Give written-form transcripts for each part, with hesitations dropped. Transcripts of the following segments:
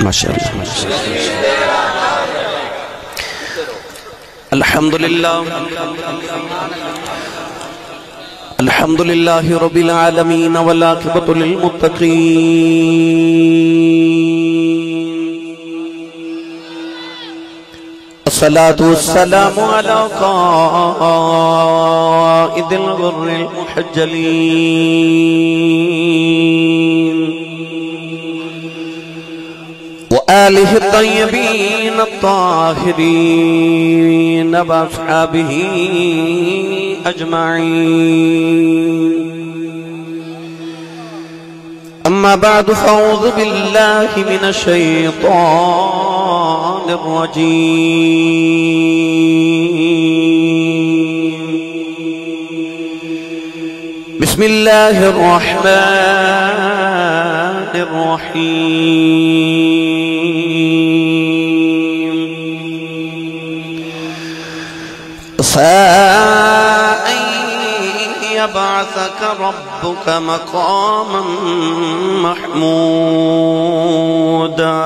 ماشاءاللہ. الحمدللہ الحمدللہ رب العالمین والعاقبۃ للمتقین الصلاة والسلام علی قائد الغر المحجلین وآلہ الطیبین الطاہرین وأصحابہ أجمعين. أما بعد فأعوذ بالله من الشيطان الرجيم. بسم الله الرحمن الرحيم. يبعثك ربك مقاما محمودا.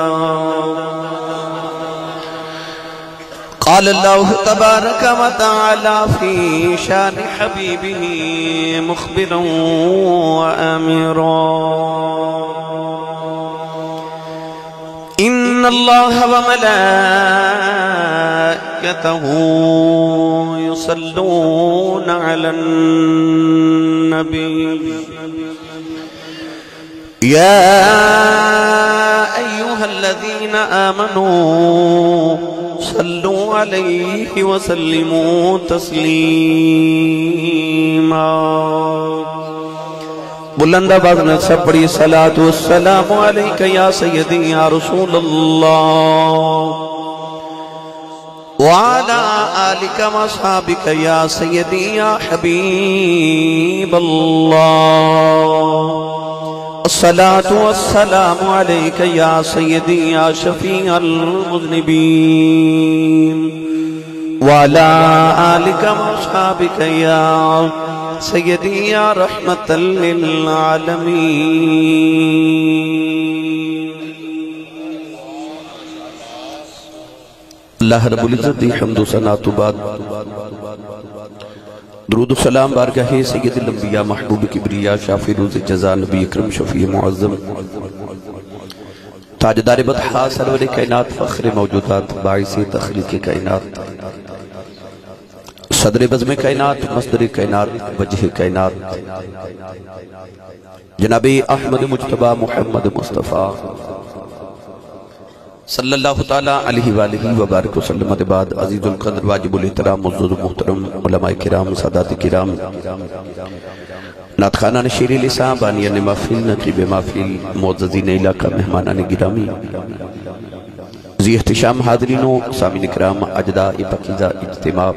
قال الله تبارك وتعالى في شان حبيبه مخبرا وآمرا إن الله وملائكته يصلون على النبي يا أيها الذين آمنوا صلوا عليه وسلموا تسليما. بلند آواز میں سب پڑھی صلاة والسلام علیکہ یا سیدی یا رسول اللہ وعلى آلك وصحابك يا سيدي يا حبيب الله. الصلاة والسلام عليك يا سيدي يا شفيع المذنبين وعلى آلك وصحابك يا سيدي يا رحمة للعالمين. اللہ رب العزت دی حمد و ثنا تو بعد درود و سلام بارگاہ سید الانبیاء محبوب کبریا شافی روز جزا نبی اکرم شفیع معظم تاجدار بدحا سرور کائنات فخر موجودات باعث تخلیق کائنات صدر بزم کائنات مصدر کائنات وجہ کائنات جناب احمد مجتبی محمد مصطفیٰ صلی اللہ تعالیٰ علیہ وآلہ وبارک وسلم بعد عزیز القدر واجب الاحترام معزز محترم علماء کرام سادات کرام نعت خانان شیر لسان بانیان محفل نقیب محفل معززین علاقہ مہمانان گرامی ذی احتشام حاضرینوں سامعین کرام اجداء پاکیزہ اجتماع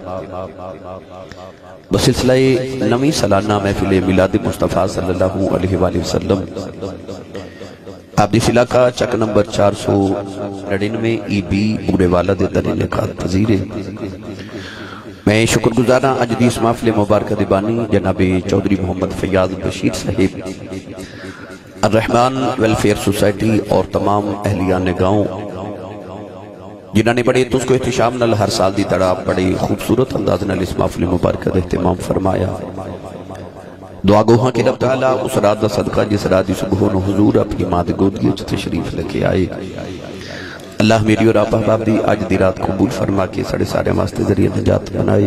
بسلسلہ نویں سالانہ محفل میلاد مصطفیٰ صلی اللہ علیہ وآلہ وسلم آپ دیس علاقہ چک نمبر 499 ای بی بورے والا دے در انعقاد پذیر ہے. میں شکر گزارا اجدیس محفل مبارکہ دیبانی جناب چودھری محمد فیاض بشیر صاحب الرحمن ویلفیئر سوسائٹی اور تمام اہلیان گاؤں جنہوں نے بڑے تس کو احتشام نل ہر سال دی طرح بڑے خوبصورت انداز نل اس محفل مبارکہ دے اہتمام فرمایا. دعا گوہاں کہ رب تعالیٰ اس رات دا صدقہ جس رات صبحون حضور اپنی ماں دے گود گیچ تشریف لکے آئے. اللہ میری اور آپ احباب دی آج دی رات قبول فرما کے سڑے سارے واسطے ذریعہ نجات بنائے.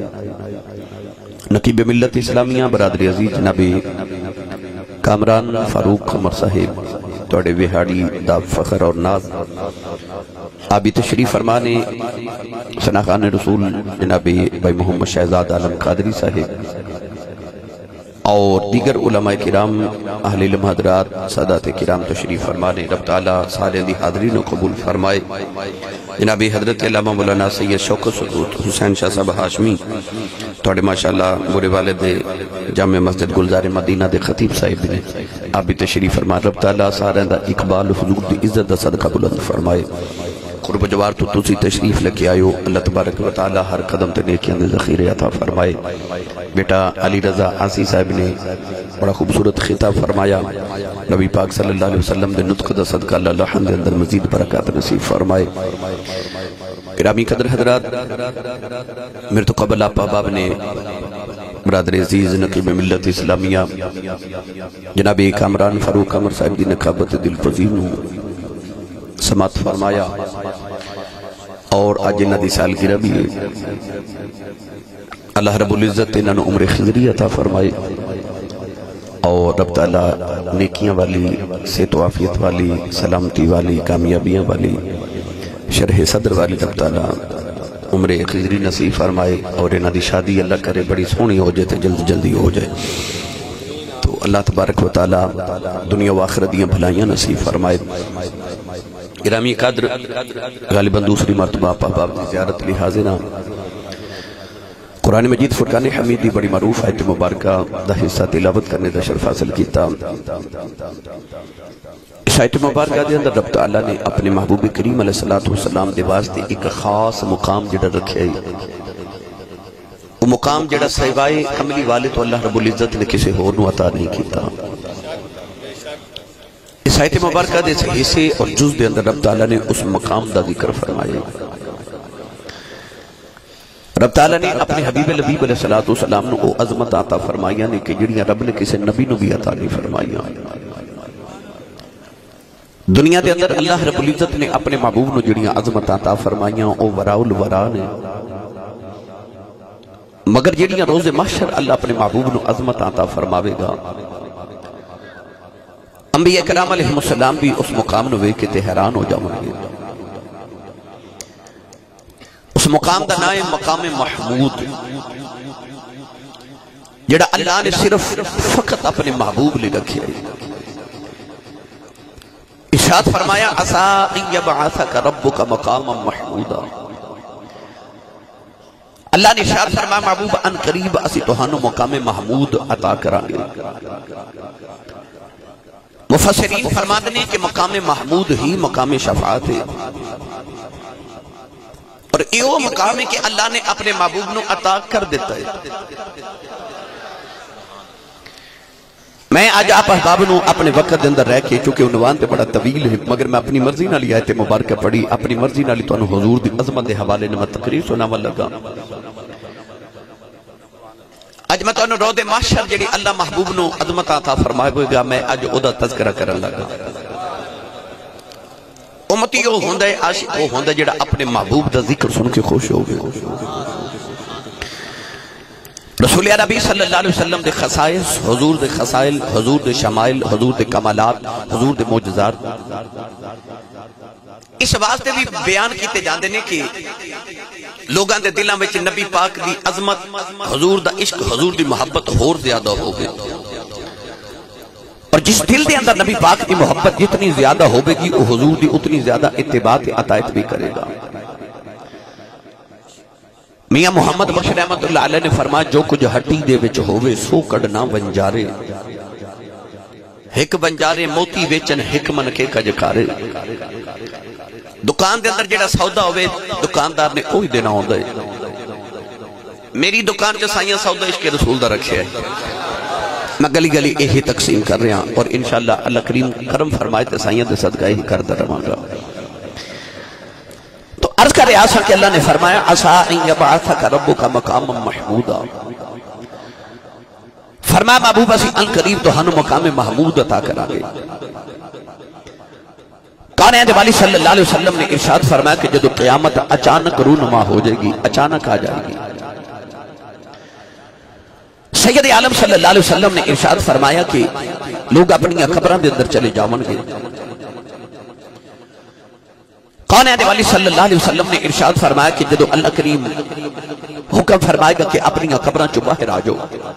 نقیب ملت اسلامیہ برادری عزیز جناب کامران فاروق قمر صاحب توڑے ویہاڑی دا فخر اور ناز آبی تشریف فرمانے سناخان رسول جناب بھائی محمد شہزاد عالم قادری صاحب اور دیگر علماء کرام اہل علم حضرات سادات کرام تشریف فرمانے. رب تعالیٰ سارے دی حاضرین و قبول فرمائے. جناب حضرت علامہ مولانا سید شوکت سدوت حسین شاہ صاحب ہاشمی توڑے ماشاءاللہ برے والد جامع مسجد گلزار مدینہ دے خطیب صاحب نے آپ بھی تشریف فرمائے. رب تعالیٰ سارے دا اقبال حضور دی عزت دا صدقہ بلند فرمائے. قرب جوار تو تسی تشریف لے کے آئیو. اللہ تبارک و تعالی ہر قدم تے نیکیاں دے ذخیرے عطا فرمائے. بیٹا علی رضا آسی صاحب نے بڑا خوبصورت خطاب فرمایا. نبی پاک صلی اللہ علیہ وسلم دے نطق دا صدقہ اللہ لحن دے اندر مزید برکات نصیب فرمائے. گرامی قدر حضرات، میرے تو قبل آپ احباب نے برادر عزیز نقیب ملت اسلامیہ جناب کامران فاروق عمر صاحب دی نقابت دل پذیر نو سماعت فرمایا اور آج انہاں دی سالگرہ بھی ہے. اللہ رب العزت انہاں نو عمر خضری عطا فرمائے اور رب تعالیٰ نیکیاں والی، صحت و عافیت والی، سلامتی والی، کامیابیاں والی، شرح صدر والی رب تعالیٰ عمر خضری نصیب فرمائے اور انہاں دی شادی اللہ کرے بڑی سونی ہو جائے تے جلد جلدی ہو جائے. تو اللہ تبارک و تعالیٰ دنیا و آخرت دیاں بھلائیاں نصیب فرمائے. گرامی قدر، غالباً دوسری مرتبہ آپ احباب کی زیارت لی حاضرہ. قرآن مجید فرقان حمید دی بڑی معروف آیت مبارکہ دا حصہ تلاوت کرنے دا شرف حاصل کیتا. اس آیت مبارکہ دے اندر رب تعالیٰ نے اپنے محبوب کریم علیہ السلام دے واسطے ایک خاص مقام جڑا رکھے ہے. وہ مقام جڑا سوائے کملی والے تو اللہ رب العزت نے کسی اور نو عطا نہیں کیتا. اس آیت مبارکہ دے حصے اور جز دے اندر رب تعالیٰ نے اس مقام دا ذکر فرمائے. رب تعالیٰ نے اپنے حبیب لبیب علیہ السلام نے وہ عظمت عطا فرمائیاں نے کہ جڑیاں رب نے کسی نبی نو بھی عطا نہیں فرمائیاں. دنیا دے اندر اللہ رب العزت نے اپنے محبوب نو جڑیاں عظمت عطا فرمائیاں او وراء الورا نے، مگر جڑیاں روز محشر اللہ اپنے محبوب نو عظمت عطا فرماوے گا. انبیاء کرام علیہ السلام بھی اس مقام نو وے کے تے حیران ہو جاؤں گے. اس مقام دا نام مقام محمود جڑا اللہ نے صرف فقط اپنے محبوب لے رکھے. ارشاد فرمایا عسا ان یبعثک ربک مقاما محمودا. اللہ نے ارشاد فرمایا محبوب ان قریب اسی تہانو مقام محمود عطا کرانگے. مفسرین فرماتے ہیں کہ مقام محمود ہی مقام شفاعت ہے اور یہ مقام ہے کہ اللہ نے اپنے محبوب نو عطا کر دیتا ہے. میں آج آپ احباب نو اپنے وقت اندر رہ کے چونکہ عنوان تے بڑا طویل ہے مگر میں اپنی مرضی نہ لی آیت مبارکہ پڑھی، اپنی مرضی نہ لی تو انہوں حضور دی عظمت دے حوالے نے میں تقریر سناوا لگا. اج میں تو انہوں رو دے محشر جڑی اللہ محبوب نو عظمت عطا فرمائے ہوئے گا، میں اج او دا تذکرہ کرن لگا. امتی او ہوندے عاشق او ہوندے جڑا اپنے محبوب دا ذکر سن کے خوش ہو گئے. رسول عربی صلی اللہ علیہ وسلم دے خصائص، حضور دے خصائل، حضور دے شمائل، حضور دے کمالات، حضور دے معجزات اس واسطے بھی بیان کیتے جاندے نے کہ لوگاں دے دلاں وچ نبی پاک دی عظمت، حضور دا عشق، حضور دی محبت ہور زیادہ ہو گئی. اور جس دل دے اندر نبی پاک دی محبت جتنی زیادہ ہوگی گی وہ حضور دی اتنی زیادہ اتباع عطایت بھی کرے گا. میاں محمد بخش رحمت اللہ علیہ نے فرمایا جو کچھ ہٹی دے وچ ہووے سو کڈنا ونجارے، ہک ونجارے موتی ویچن ہک من کے کج کارے. دکان دے اندر جڑا سودا ہوئے دکاندار نے کوئی دینا ہوندا ہے. میری دکان چ سائیاں سودا عشق رسول دا رکھیا ہے. میں گلی گلی یہی تقسیم کر رہا اور انشاءاللہ اللہ کریم کرم فرمائے تے سائیاں دے صدقہ ہی کردا رہواں گا. تو عرض کر رہا سا کہ اللہ نے فرمایا عسا ان یبعثک ربک مقاما محمودا. فرمایا محبوب اسی ان قریب تو ہنو مقام محمود عطا کرا گے. کانعت والی صلی اللہ علیہ وسلم نے ارشاد فرمایا کہ جدو قیامت اچانک رونما ہو جائے گی، اچانک آ جائے گی. سید عالم صلی اللہ علیہ وسلم نے ارشاد فرمایا کہ لوگ اپنی قبران دے اندر چلے جاون گے. کانعت والی صلی اللہ علیہ وسلم نے ارشاد فرمایا کہ جدو اللہ کریم حکم فرمائے گا کہ اپنی قبران چو باہر آ جاؤ.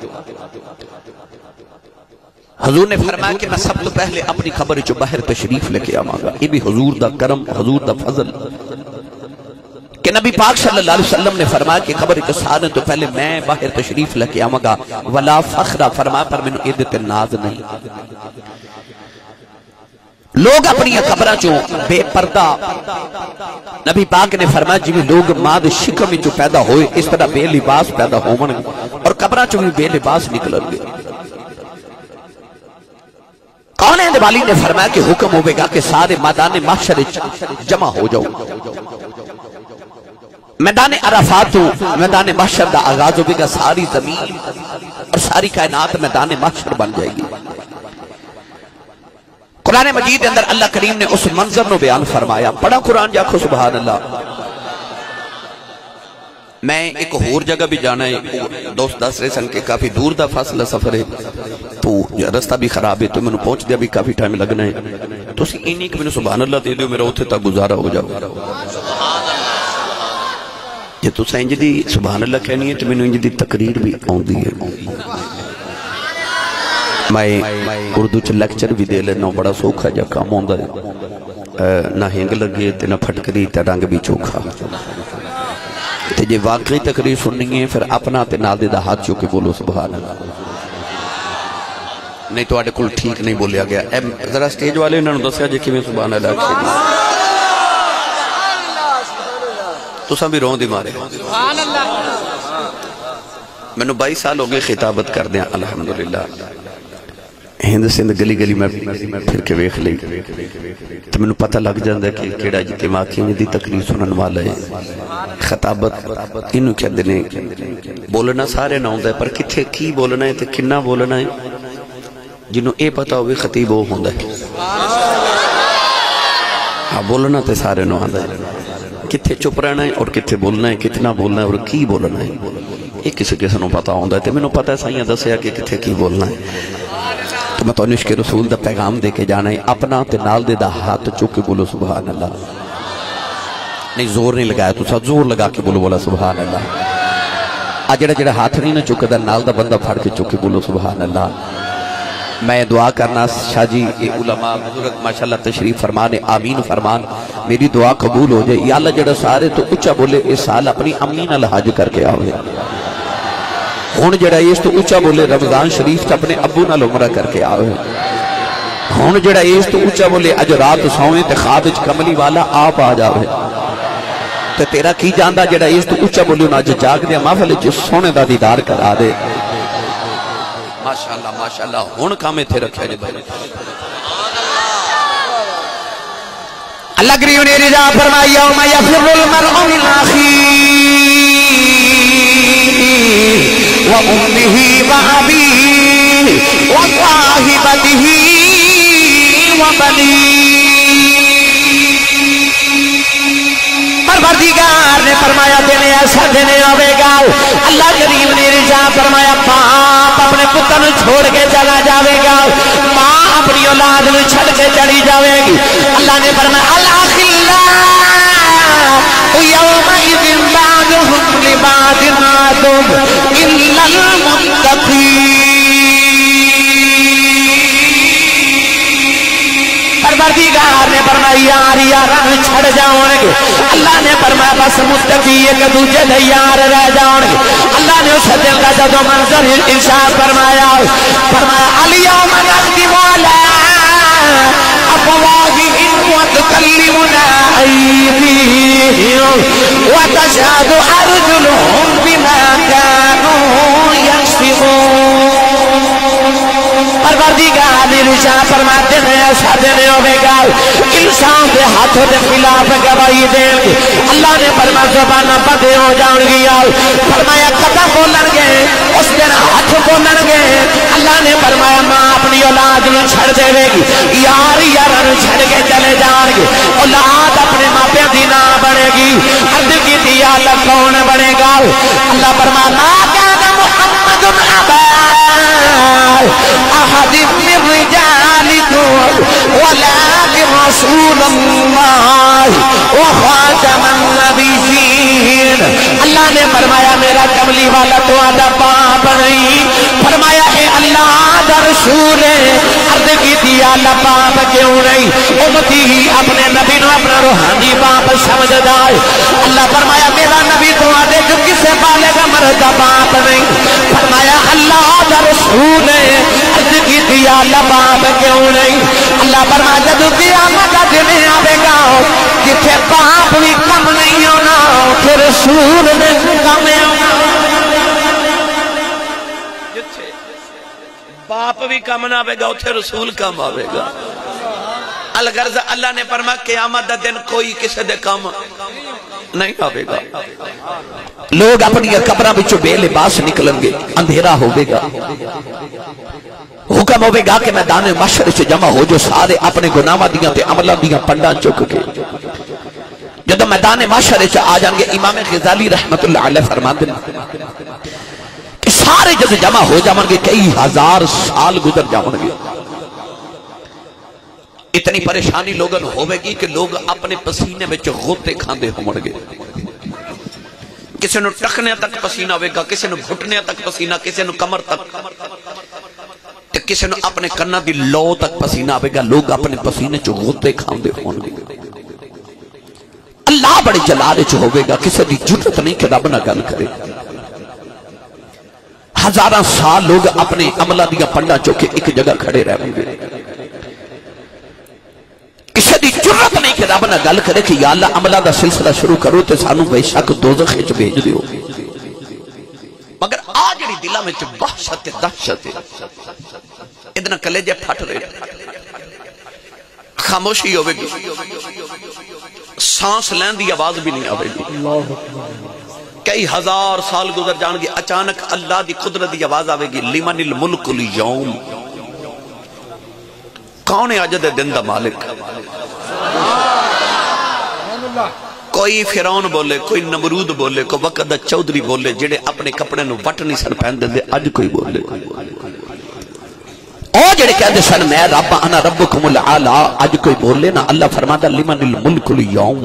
حضور نے فرمایا کہ میں سب تو پہلے اپنی قبر چو باہر تشریف لے کے آواں گا. یہ بھی حضور دا کرم، حضور دا فضل کہ نبی پاک صلی اللہ علیہ وسلم نے فرمایا کہ قبر کے سارے تو پہلے میں باہر تشریف لے کے آواں گا. ولا فخر فرمایا پر میں نے عیدت ناز نہیں. لوگ اپنی قبرہ چوں بے پردہ نبی پاک نے فرمایا جی لوگ ماد شکم جو پیدا ہوئے اس طرح بے لباس پیدا ہوں اور قبرہ چوں بھی بے لباس نکلن گے. کون ہے والی نے فرمایا کہ حکم ہوئے گا کہ سارے میدان محشر جمع ہو جاؤ. میدان عرفات میدان محشر دا آغاز ہوئے گا. ساری زمین اور ساری کائنات میدان محشر بن جائے گی. قرآن مجید اندر اللہ کریم نے اس منظر نو بیان فرمایا. پڑھا قرآن جاکھو سبحان اللہ. میں ایک اور جگہ بھی جانا ہے دوست دس رہے سن کے کافی دور دا فاصلہ سفر ہے تو رستہ بھی خراب ہے تو میں نے پہنچ دیا بھی کافی ٹائم لگنا ہے تو اسی اینی کہ میں نے سبحان اللہ دے دیو میرا اتھے تک گزارا ہو جاؤ. یہ تو سینج دی سبحان اللہ کہنی ہے تو میں نے انج دی تقریر بھی آن دی ہے. میں اردو چ لیکچر بھی دے لینا بڑا سوکھا جا کام ہوندہ ہے نہ ہنگ لگے تے نہ پھٹکری تے رنگ بھی چوکھا تے جے واقعی تقریر سننی ہے پھر اپنا تے نال دے دا ہاتھ چوکے بولو سبحان اللہ. نہیں تو آڑے کل ٹھیک نہیں بولیا گیا. ذرا سٹیج والے انہوں نے دسیا جے کہ میں سبحان اللہ کھیلی تو سب بھی رون دی مارے. میں نے 22 سال ہو گئے خطابت کر دیا الحمدللہ. ہند سندھ گلی گلی میں پھر کے ویخ لی تو میں نے پتہ لگ جاندہ کہ کیڑا اجتماع کی دی تقریر سنن والا ہے. خطابت انہوں کہہ دینے بولنا سارے نہ ہوندہ ہے پر کتھے کی بولنا ہے تے کنہ بولنا ہے جنہوں اے پتہ ہوئے خطیب ہو ہوندہ ہے. بولنا تے سارے نہ ہوندہ ہے کتھے چپ رہنا ہے اور کتھے بولنا ہے کتنا بولنا ہے اور کی بولنا ہے یہ کسی کسی نو پتہ ہوندہ ہے. تے میں نے پتہ ہے سائیاں دسیا کہ کتھے کی بولنا ہے تو میں تو عشق رسول دا پیغام دے کے جانا ہے. اپنا تے نال دے دا ہاتھ چوکے بولو سبحان اللہ. نہیں زور نہیں لگایا تو ساتھ زور لگا کے بولو بولا سبحان اللہ. جڑا جڑا ہاتھ نہیں نہ چکے دا نال دا بندہ پھاڑ کے چوکے بولو سبحان اللہ. میں دعا کرنا شاہ جی علماء حضرت ماشاءاللہ تشریف فرمانے آمین فرمان میری دعا قبول ہو جائے. یا اللہ جڑا سارے تو اچھا بولے اس سال اپنی امی نال حج کر کے آوے. ہون جڑا اس تو اچھا بولے رمضان شریف کا اپنے ابو نال عمرہ کر کے آوے. ہون جڑا اس تو اچھا بولے اج رات سوئیں تے خواب وچ کملی والا آپ آ جاوے. تے تیرا کی جاندہ جڑا اس تو اچھا بولے انہاں اج جاگ دیا محفل وچ سونے دا دیدار کرا دے. ماشاءاللہ ماشاءاللہ ہون کامے تھے رکھے جے بھائی. اللہ کریم نے رضا فرمائی یوم یفر المرء من اخیہ وَأُمِّهِ وَأَبِيهِ وَصَاحِبَتِهِ وَبَنِيهِ. پروردگار نے فرمایا دینے ایسا دینے ہوئے گا. اللہ کریم نے رضا فرمایا باپ اپنے پتر چھوڑ کے چلا جاوے گا ماں اپنی اولاد میں چھڑ کے چلی جاوے گی. اللہ نے فرمایا الْأَخِلَّاءُ يَوْمَئِذٍ بَعْضُهُمْ لِبَعْضٍ عَدُوٌّ إِلَّا الْمُتَّقِينَ. پروردگار نے فرمایا یار یاران چھڑ جاؤں گے. اللہ نے فرمایا بس متقی ایک دوجہ دے یار رہ جاؤں گے. اللہ نے اس دن کا جو منظر ارشاد فرمایا اليوم نختم علی افواہہم وتکلمنا ایدیہم وتشہد ارجلہم بما کانوا یکسبون. پروردگار نے ارشاد فرماتے ہیں ایسا دینے ہوئے گا انسان کے ہاتھوں کے خلاف گواہی دیں گے. اللہ نے فرمایا زبانہ بدے ہو جاؤں گیا. فرمایا قدم بولن گے اس دن ہاتھ بولن گے. اللہ نے فرمایا ماں اپنی اولاد میں چھڑ دے گی یار یارن چھڑ کے چلے جان گے. اولاد اپنے ماں پہ دینا بڑھے گی. عرض کی دیا اللہ کون بڑھے گا. اللہ فرمایا ما کان محمد ابا احد من رجالکم ولکن رسول اللہ وخاتم النبیین. اللہ نے فرمایا میرا کملی والا تو آدھا باپ نہیں. فرمایا اے اللہ دا رسول ہے. عرض کی دیا اللہ باپ کیوں نہیں. امتی ہی اپنے نبی نو اپنا روحانی باپ سمجھ جائے. اللہ فرمایا میرا نبی تو آدھے جو کسے پالے گا مرد باپ نہیں. فرمایا اللہ دا رسول ہے. عرض کی دیا اللہ باپ کیوں نہیں. اللہ فرما جدو قیامت کا دن آئے گا جتھے پاپ بھی کم نہیں ہونا پھر رسول نے کم ہونا باپ بھی کم نہ آئے گا اتھے رسول کم آئے گا الغرض اللہ نے فرمایا قیامت دا دن کوئی کسے دے کم نہیں آئے گا لوگ اپنی قبراں وچوں بے لباس نکلیں گے اندھیرا ہوے گا حکم ہوے گا کہ میدان محشر سے جمع ہو جو سارے اپنے گناہاں دیاں تے عملاں دیاں پنڈاں چک کے جدوں میدان محشر سے آ جان گے امام غزالی رحمت اللہ علیہ فرماتے ہیں کہ سارے جب جمع ہو جاؤں گے کئی ہزار سال گزر جاؤں گے اتنی پریشانی لوگوں ہوئے گی کہ لوگ اپنے پسینے میں غوطے کھاندے ہوں گے کسی نے ٹکنے تک پسینہ ہوئے گا کسی نے گھٹنے تک پسینہ کسی نے کمر تک کسی نے اپنے کنہ دی لو تک پسینہ ہوئے گا لوگ اپنے پسینے چو غوطے کھاندے ہوں گے اللہ بڑے جلالے چو ہوئے گا کسی دی جرت نہیں کہ رب نہ گل کرے ہزاراں سال لوگ اپنے عملہ دیا پنڈا چوکے ایک جگہ کھڑے رہ ہوں گے کسی دی جرت نہیں کہ رب نہ گل کرے کہ یا اللہ عملہ دا سلسلہ شروع کرو تے سانو بے شک دوزخ وچ بھیج دیو مگر آج جڑی دلہ میں وحشت دہشت اتنا کلیجے پھٹ رہے خاموشی ہوئے گی سانس لین دی آواز بھی نہیں آوے گی کئی ہزار سال گزر جان گے اچانک اللہ دی قدرت دی آواز آوے گی لمن الملک اليوم کون ہے آج دے دن دا مالک کوئی فیرون بولے کوئی نمرود بولے کوئی وقت دا چودری بولے جڑے اپنے کپڑے نو وٹ نہیں سن پہن دے اج کوئی بولے او جڑے کہہ دے سن میں رب انا ربکم العالی اج کوئی بولے نا اللہ فرماتا لمن الملک اليوم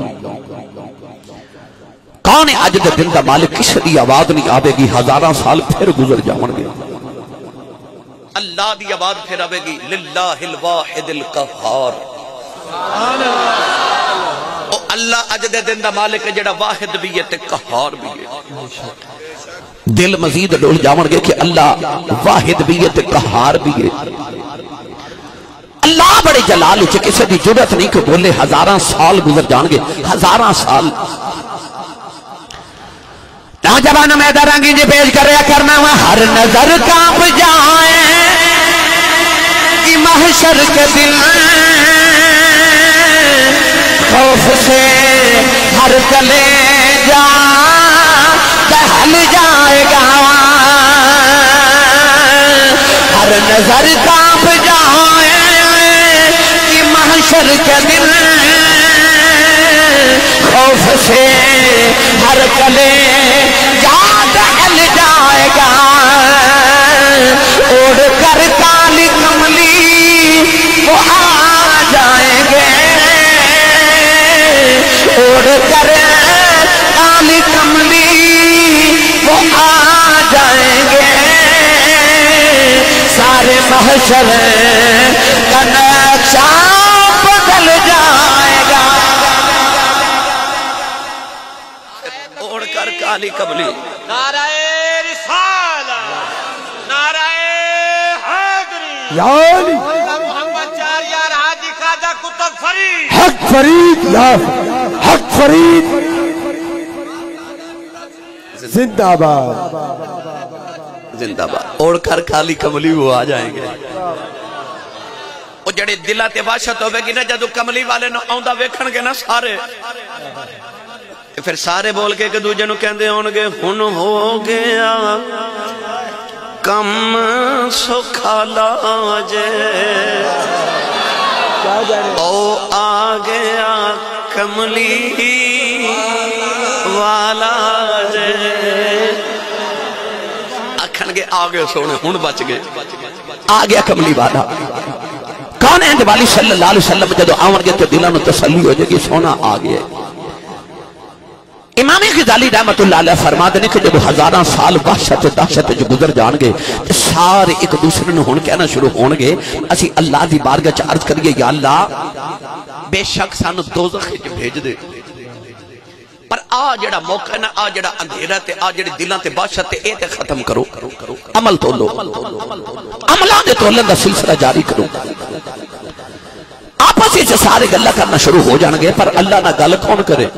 کون ہے آج دے دن دا مالک کس دی آواز نہیں آبے گی ہزاراں سال پھر گزر جاؤں گے اللہ دی آواز پھر آبے گی للہ الواحد القہار او اللہ آج دے دن دا مالک ہے جڑا واحد بھی ہے تے قہار بھی ہے دل مزید ڈول جاؤں گے کہ اللہ واحد بھی ہے تے قہار بھی ہے اللہ بڑے جلال چھے کسی دی جرت نہیں کہ بولے ہزاراں سال گزر جان گے ہزاراں سال نوجوان میں درنگی جی پیش کر رہا کرنا ہوا ہر نظر کانپ جائیں کہ محشر کے دن خوف سے ہر کلے جا دہل جائے گا ہر نظر کانپ جائیں کہ محشر کے دن خوف سے ہر کلے دہل جائے گا اڑ کر کالی کملی وہ آ جائیں گے اڑ کر کالی کملی وہ آ جائیں گے سارے محشر کا نقشہ بدل جائے گا اڑ کر کالی کملی نعرہ رسالہ نعرہ حیدری یا علی محمد چار یار حاجی خواجہ قطب فرید حق فرید یا حق فرید زندہ باد زندہ باد اوڑ کر کالی کملی وہ آ جائیں گے وہ جڑے دلہ تے واشت ہوئے گی نا جدو کملی والے نو آؤندہ ویکھن گے نا سارے پھر سارے بول کے کہ دوجہ نو کہندے ہونگے ہن ہو گیا کم سکھالا جے او آ گیا کملی والا جے اکھن گے آگے سونے ہن بچ گئے آ گیا کملی والا کون ہے والی صلی اللہ علیہ وسلم جدو آون گے تو دلوں نو تسلی ہو جائے گی سونا آ گیا امام غزالی رحمت اللہ علیہ فرما دینے کہ جب ہزاراں سال وحشت دہشت جو گزر جان گے سارے ایک دوسرے نے ہون کہنا شروع ہون گے اسی اللہ دی بارگاہ چ عرض کریے یا اللہ بے شک سانو دوزخ وچ بھیج دے پر آ جڑا موقع ہے نا آ جڑا اندھیرا تے آ جڑی دلاں تے وحشت تے اے تے ختم کرو عمل تو لو عملاں دے تولن دا سلسلہ جاری کرو آپس ہی سے سارے گلہ کرنا شروع ہو جان گے، پر اللہ نہ گل کون کرے؟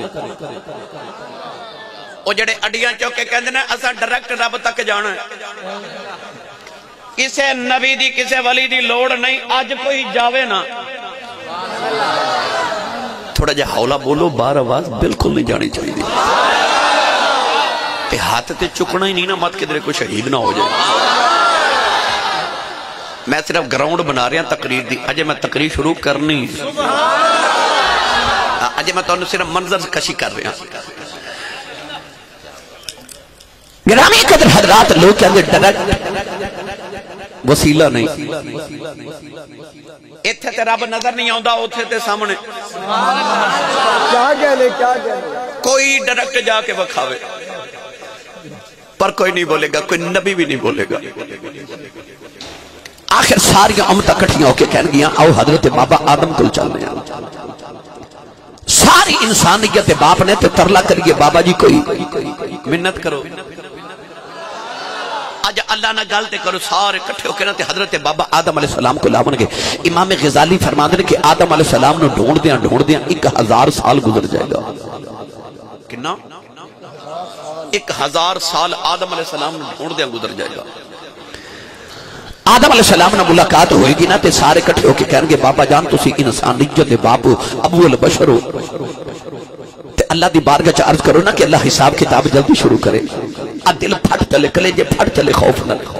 وہ جڑے اڈیاں چوکے کہندے نے اسا ڈائریکٹ رب تک جانا ہے، کسے نبی دی کسے ولی دی لوڑ نہیں، آج کوئی جاوے نا تھوڑا جا حولا بولو، بار آواز بالکل نہیں جانی چاہیے، تے ہاتھ تے چکنا ہی نہیں نا، مت کدھر کوئی شہید نہ ہو جائے۔ میں صرف گراؤنڈ بنا رہا تقریر دی، اجے میں تقریر شروع کرنی، اجے میں تو صرف منظر کشی کر رہا۔ گرامی قدر حضرات، لوگ کہتے ڈائریکٹ وسیلہ نہیں، ایتھے تے رب نظر نہیں آؤں دا، اتھے تے سامنے کیا کہنے کیا کہنے کوئی ڈائریکٹ جا کے بکھاوے، پر کوئی نہیں بولے گا، کوئی نبی بھی نہیں بولے گا۔ آخر ساری امتہ کٹھیاں ہو کے کہن گیا آؤ حضرت بابا آدم کو چلنے ہیں۔ ساری انسانیت باپ نے تے ترلا کریے بابا جی کوئی منت کرو، آج اللہ نہ گلتے کرو، سارے کٹھے ہو کے نا تے حضرت بابا آدم علیہ السلام کو لاؤں گے۔ امام غزالی فرماتے ہیں کہ آدم علیہ السلام نے ڈھونڈ دیاں 1000 سال گزر جائے گا۔ کنا 1000 سال آدم علیہ السلام نے ڈھونڈ دیاں گزر جائے گا۔ آدم علیہ السلام نے ملاقات ہوئے گی نا تے سارے کٹھے ہو کے کہیں گے بابا جان تسی انسانیت باپ ابو البشر ہو، تے اللہ دی بارگاہ عرض کرو نا کہ اللہ حساب کتاب جلدی شروع کرے۔ دل پھٹ چلے، کلیجے پھٹ چلے، خوف نہ لے۔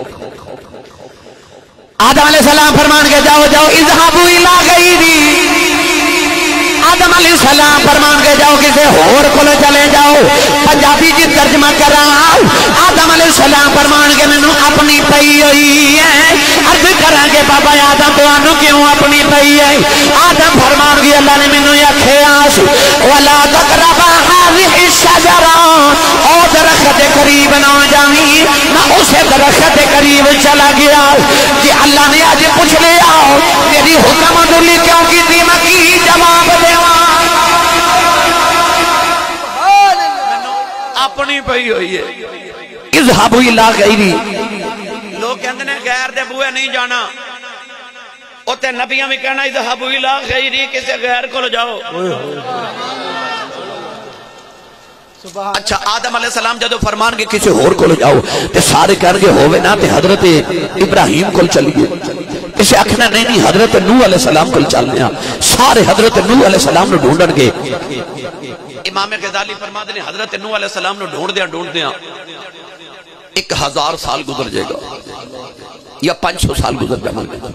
آدم علیہ السلام فرمان کے جاؤ جاؤ اذهبوا الى غیری، آدم علیہ السلام فرمان کے جاؤ کسے اور کو چلے جاؤ، پنجابی جی ترجمہ کراؤ۔ آدم علیہ السلام فرمان کے میں اپنی پئی ہوئی ہے، عرض کریں گے بابا آدم تو آنو کیوں اپنی پئی ہے؟ آدم فرمان کی اللہ نے میں یا کھیاس وَلَا تَقْرَبَا هَذِهِ الشَّجَرَةَ، او درخت قریب نہ جائیں، میں اسے درخت قریب چلا گیا کہ اللہ نے آج پوچھ لیا میری حکم دلی کیوں کی تھی، میں کی جواب دے اپنی پئی ہوئی ہے۔ اذهبوا الى غیری، لوگ کہندے نے غیر دے بوئے نہیں جانا، اوتے نبیاں بھی کہنا اذهبوا الى غیری، کسے غیر کو جاؤ۔ اچھا آدم علیہ السلام جدو فرمان کے کسی اور کو جاؤ تے سارے کہن گے ہوئے نا تے حضرت ابراہیم کو چلیے، اسے آکھنا نہیں نہیں حضرت نوح علیہ السلام کو چلنے ہیں، سارے حضرت نوح علیہ السلام نے ڈھونڈن گے۔ امام غزالی فرماتے ہیں حضرت نوح علیہ السلام نے ڈھونڈ دیا 1000 سال گزر جائے گا یا 500 سال گزر جائے گا۔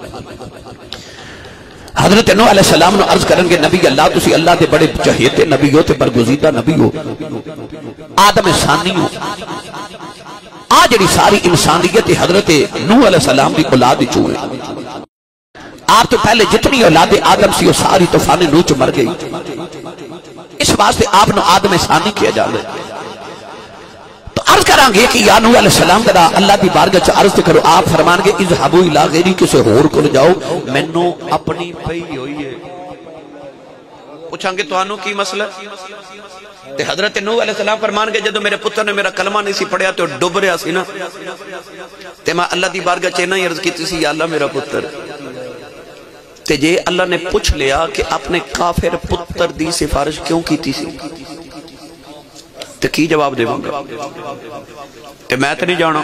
حضرت نوح علیہ السلام نے عرض کریں گے نبی اللہ تسی اللہ دے بڑے چہیتے نبی ہو تے برگزیدہ نبی ہو، آدم ثانی ہو، آج جڑی ساری انسانیت حضرت نوح علیہ السلام دی اولاد چوئے، آپ تو پہلے جتنی اولاد آدم سی وہ ساری طوفان نوح چ مر گئی، اس واسطے آپ نے آدم ثانی کیا جا رہے۔ تو عرض کریں گے کہ یا نوح علیہ السلام دا اللہ دی بارگاہ چ عرض کرو، آپ فرمان گے اذهبوا الى غیری، کسے اور کو جاؤ مینوں اپنی پئی ہوئی ہے۔ پوچھاں گے تو آنو کی مسئلہ؟ تے حضرت نوح علیہ السلام فرمان گے جدو میرے پتر نے میرا کلمہ نہیں سی پڑھیا تو ڈوب رہا سی نا، تے میں اللہ دی بارگاہ چ نہ عرض کیتی سی یا اللہ میرا پتر، تے جے اللہ نے پوچھ لیا کہ اپنے کافر پتر دی سفارش کیوں کیتی سی تے کی جواب دے گا؟ تے میں تے نہیں جانا،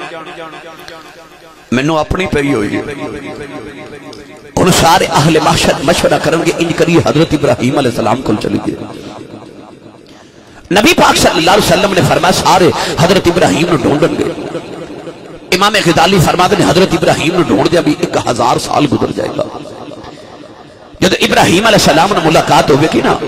مینوں اپنی پئی ہوئی ہے۔ ان سارے اہل محشر مشورہ کریں گے انج کریے حضرت ابراہیم علیہ السلام کو چلی گئے۔ نبی پاک صلی اللہ علیہ وسلم نے فرمایا سارے حضرت ابراہیم نے ڈھونڈن گے۔ امام غزالی فرماتے ہیں حضرت ابراہیم نے ڈھونڈ دیا بھی 1000 سال گزر جائے گا۔ جب ابراہیم علیہ السلام نے ملاقات ہوئے کی نا،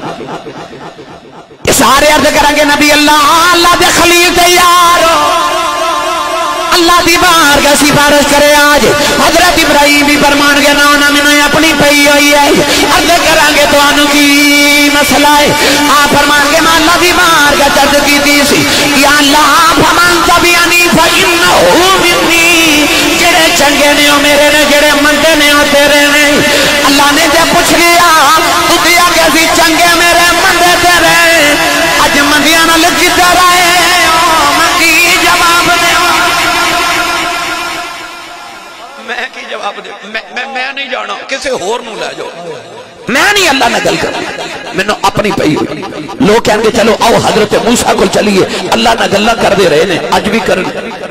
سارے عرض کریں گے نبی اللہ دے خلیل تیار اللہ دی بارگاہ سفارش کرے آج۔ حضرت ابراہیم بھی فرمان گے نا میں اپنی پئی ہوئی ہے، عرض کریں گے تو انو کی مسئلہ ہے؟ آپ فرمان گے میں اللہ دی بارگاہ عرض کی تیسی یا اللہ فمن تبعنی فإنہ منی، جڑے چنگے نے ہو میرے نے، جڑے مندے نے ہو تیرے نے۔ اللہ نے جب پوچھ لیا تو دیا کہ اسی چنگے میرے مندے تیرے، اج مندیاں نہ لگی رہے مندی جواب دے، میں کی جواب دے؟ میں نہیں جانا، کسے ہور نو لے جاؤ۔ میں نہیں اللہ نہ گل کرنی میں نے اپنی پئی ہوئی لوگ کہیں گے چلو آؤ حضرت موسیٰ کو چلیے اللہ نہ گلہ کر دے رہے نے اج بھی کرن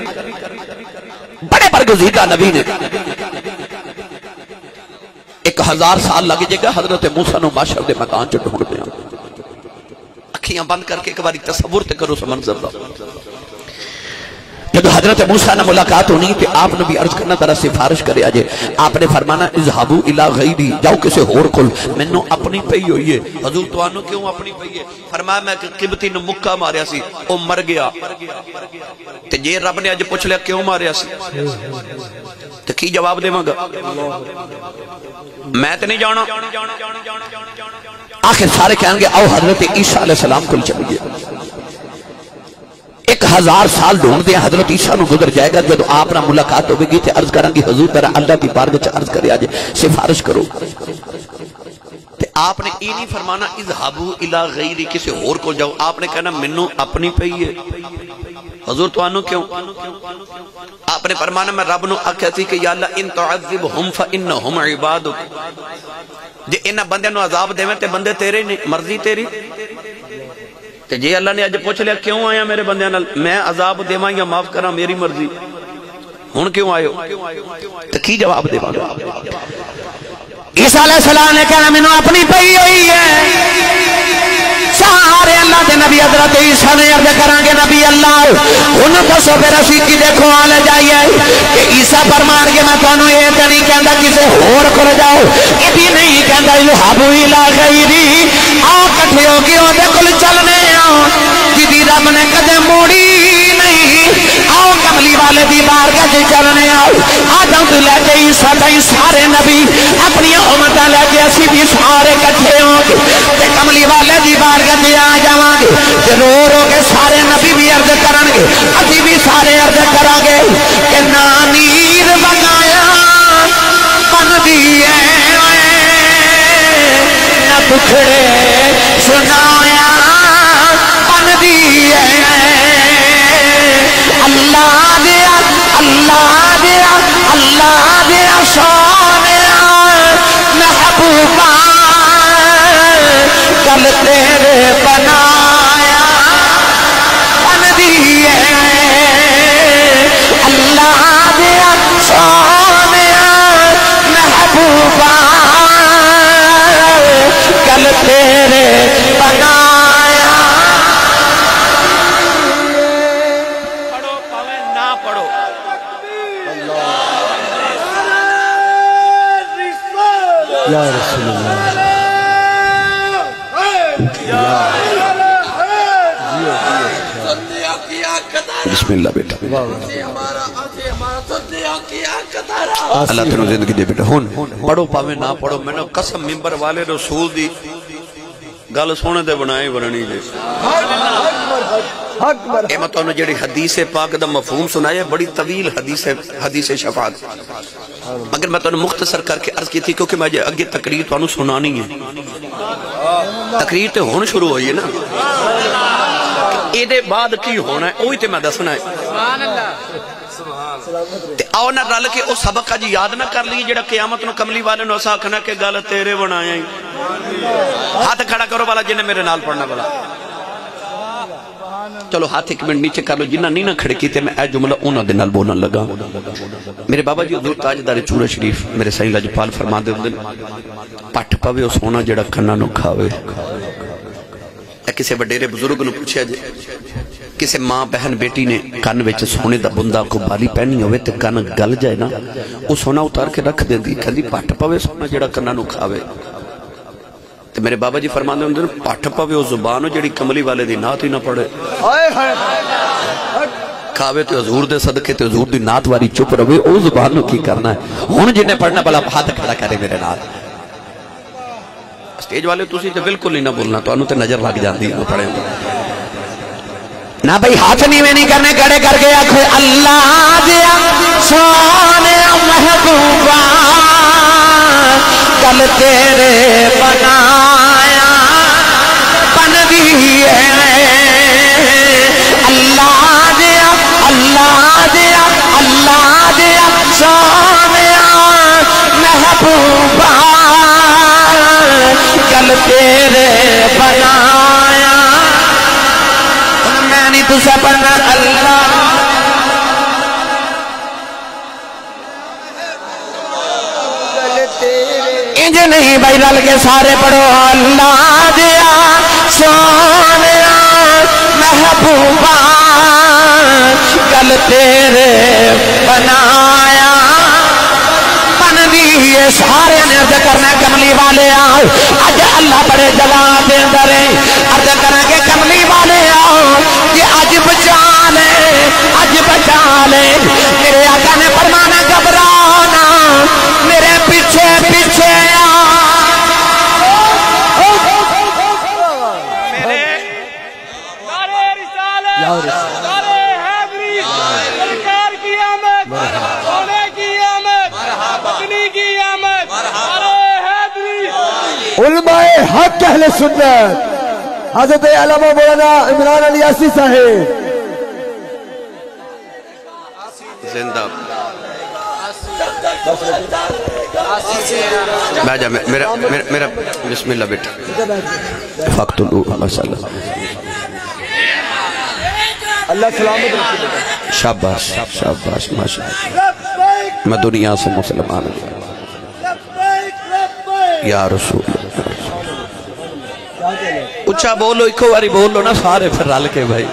بڑے برگزیدہ نبی نے 1000 سال لگ جائے گا حضرت موسیٰ نو معاشر دے مکان چ ڈھونڈ دیا اکھیاں بند کر کے ایک باری تصور تے کرو اس منظر دا جب حضرت موسیٰ نے ملاقات ہونی کہ آپ نے بھی عرض کرنا طرح سفارش کرے آجے آپ نے فرمانا اذهبوا الى غیری جاؤ کسے ہور کل میں نو اپنی پئی ہوئی ہے حضور توانو کیوں اپنی پئی ہے فرمایا میں قبطی نو مکہ ماریا سی او مر گیا تے جے رب نے اج پوچھ لیا کیوں ماریا سی تے کی جواب دے مانگا میں تے نہیں جانا آخر سارے کہیں گے آؤ حضرت عیسیٰ علیہ السلام کو چلیے 1000 سال ڈھونڈ دیں حضرت عیسیٰ نو گزر جائے گا جب آپ نہ ملاقات ہوگی گی تے عرض کریں گی حضور تیرا اللہ کی بارگاہ چ عرض کرے آجے سفارش کرو تے آپ نے یہ نہیں فرمانا اذهبوا الى غیری کسی اور کو جاؤ آپ نے کہنا منو اپنی پئی ہے حضور توانو کیوں آپ نے فرمانا میں رب نو آکھیا سی کہ یا اللہ ان تعذبهم فانهم عبادک جے انہاں بندے نو عذاب دیویں تے بندے تیرے نہیں مرضی تیری تے جے اللہ نے اج پوچھ لیا کیوں آیا میرے بندیاں نال میں عذاب دیواں یا معاف کراں میری مرضی ہن کیوں آئے ہو تے کی جواب دیواں عیسیٰ علیہ السلام نے کہا میں نے اپنی پئی ہوئی ہے سارے اللہ دے نبی حضرت عیسیٰ نے عرض کریں گے نبی اللہ ان کو سو پہ رسی کی دیکھو آلے جائیے کہ عیسیٰ فرمان کے میں تانوں یہ نہیں کہندا کسے اور کر جاؤ یہ بھی نہیں کہندا اذهبوا الى غیری آؤ کٹھے ہو کے دے کل چلنے آؤ جدی رب نے کدے موڑی نہیں آؤ کملی والے دی بارگاہ سے چلنے آؤ آدم تو لے کے عیسیٰ تائیں سارے نبی اپنی امتاں لے کے اسی بھی سارے کٹھے ہوں گے تے کملی والے دی بارگاہ سے آ جاواں گے تے رو رو کے سارے نبی بھی عرض کرن گے اسی بھی سارے عرض کران گے کہ نانیر بگایا بن دیے نہ دکھڑے سنایا بن دیے اللہ دیا سونیا محبوبہ کل تیرے بنایا بن دیے اللہ دیا سونیا محبوبہ کل تیرے بنایا پڑھو پاویں نہ پڑھو یا رسول اللہ بسم اللہ بیٹا اللہ تنو زندگی دے بیٹا ہون پڑھو پاویں نہ پڑھو میں نے قسم ممبر والے رسول دی گل سونے دے بنائے بنانی جی اے میں تو جڑی حدیث پاک دا مفہوم سنایا بڑی طویل حدیث شفاعت مگر میں تو مختصر کر کے عرض کی تھی کیونکہ میں اگے تقریر تو سنانی ہے تقریر تے ہون شروع ہوئی ہے نا اے دے بعد کی ہونا ہے اوہی تے میں دسنا ہے تے آؤ نہ رل کے او سبق جی یاد نہ کر لی جڑا قیامت نو کملی والے نو اسا کھنا کہ گل تیرے بنایا ہی ہاتھ کھڑا کرو والا جنہیں میرے نال پڑھنا والا چلو ہاتھ ایک منٹ نیچے کر لو جنہ نہیں نہ کھڑے کیتے میں اے جملہ اونا دے نال بولن لگا میرے بابا جی حضور تاجدار چورہ شریف میرے سائیں لاجپال فرما دے ہوندے پٹ پاوے او سونا جڑا کھنا نو کھاوے کسے وڈیرے بزرگ نو پوچھیا جے کسے ماں بہن بیٹی نے کان وچ سونے دا بندہ کو بالی پہنی ہوئے تے کان گل جائے نا او سونا اتار کے رکھ دیندی کہندی پٹ پاوے سونا جڑا کنا نو کھاوے تے میرے بابا جی فرماندے ہوندے پٹ پاوے او زبان جڑی کملی والے دی نعت ہی نہ پڑھے کھاوے تے حضور دے صدقے تے حضور دی نعت واری چپ رہے او زبان نو کی کرنا ہے ہن جنے پڑھنا بلا ہاتھ کھڑا کرے میرے نال سٹیج والے تسی تے بالکل نہیں نہ بولنا تو انہوں تے نظر لگ جاندی ہے پڑھے نہ بھئی ہاتھ نیویں نہیں کرنے کھڑے کر کے آکھو اللہ دیا سونے محبوبہ کل تیرے بنایا بن دیے اللہ دیا سونے محبوبہ تسے پڑھنا اللہ انج نہیں بھائی رل کے سارے پڑھو اللہ دیا سونیا محبوبہ گل تیرے بنایا بن دی سارے نے عرض کرنا کملی والے آؤ اج اللہ بڑے جلال دے اندر عرض کرنا کہ کملی والے آؤ یہ اج بچا لے میرے آقا نے فرمانا گھبرانا میرے پیچھے پیچھے علماء حق اہل سنت حضرت علامہ مولانا عمران الیاسی صاحب زندہ بیجا میرا بسم اللہ بیٹا فقط مسئلہ اللہ سلامت رکھے شاباش شاباش ماشاءاللہ میں دنیا سے مسلمان ہوں یا رسول اچھا بولو ایک باری بولو نا سارے پھر رل کے بھائی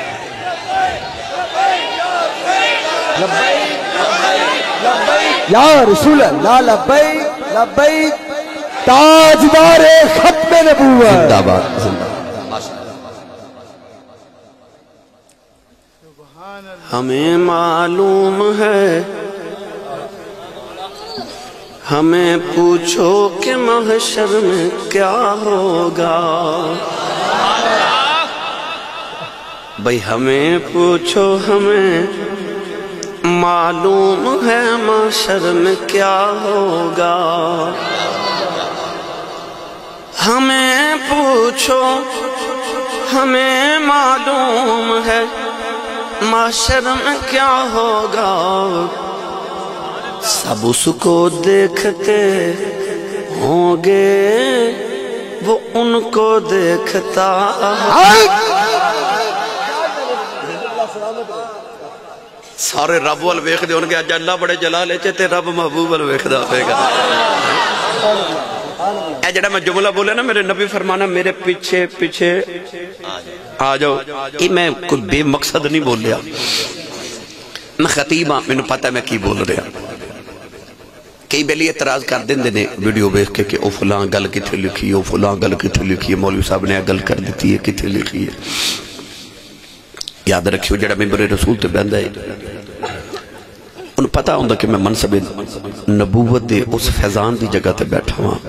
یا رسول اللہ لبیک لبیک تاجدار ختم نبوت زندہ باد زندہ ہمیں معلوم ہے ہمیں پوچھو کہ محشر میں کیا ہوگا بھئی ہمیں پوچھو ہمیں معلوم ہے محشر میں کیا ہوگا ہمیں پوچھو ہمیں معلوم ہے محشر میں کیا ہوگا سب اس کو دیکھتے ہوں گے وہ ان کو دیکھتا سارے رب وال ویکھ دے ہونگے اج اللہ بڑے جلالے چے تے رب محبوب وال ویکھ دا ہوئے گا اے جڑا میں جملہ بولے نا میرے نبی فرمانا میرے پیچھے پیچھے آ جاؤ یہ میں کوئی بے مقصد نہیں بول لیا میں خطیب ہاں میں نے پتا میں کی بول رہا کئی بیلی اعتراض کر دیں دینے ویڈیو بیخ کے کہ او فلاں گل کتھے لکھی ہے او فلاں گل کتھے لکھی ہے مولوی صاحب نے گل کر دیتی ہے کتھے لکھی ہے یاد رکھیو جڑا ممبر رسول تے بندہ ہے انہوں پتا ہوندہ کہ میں منصب نبوت دے اس فیضان دی جگہ تے بیٹھا ہوں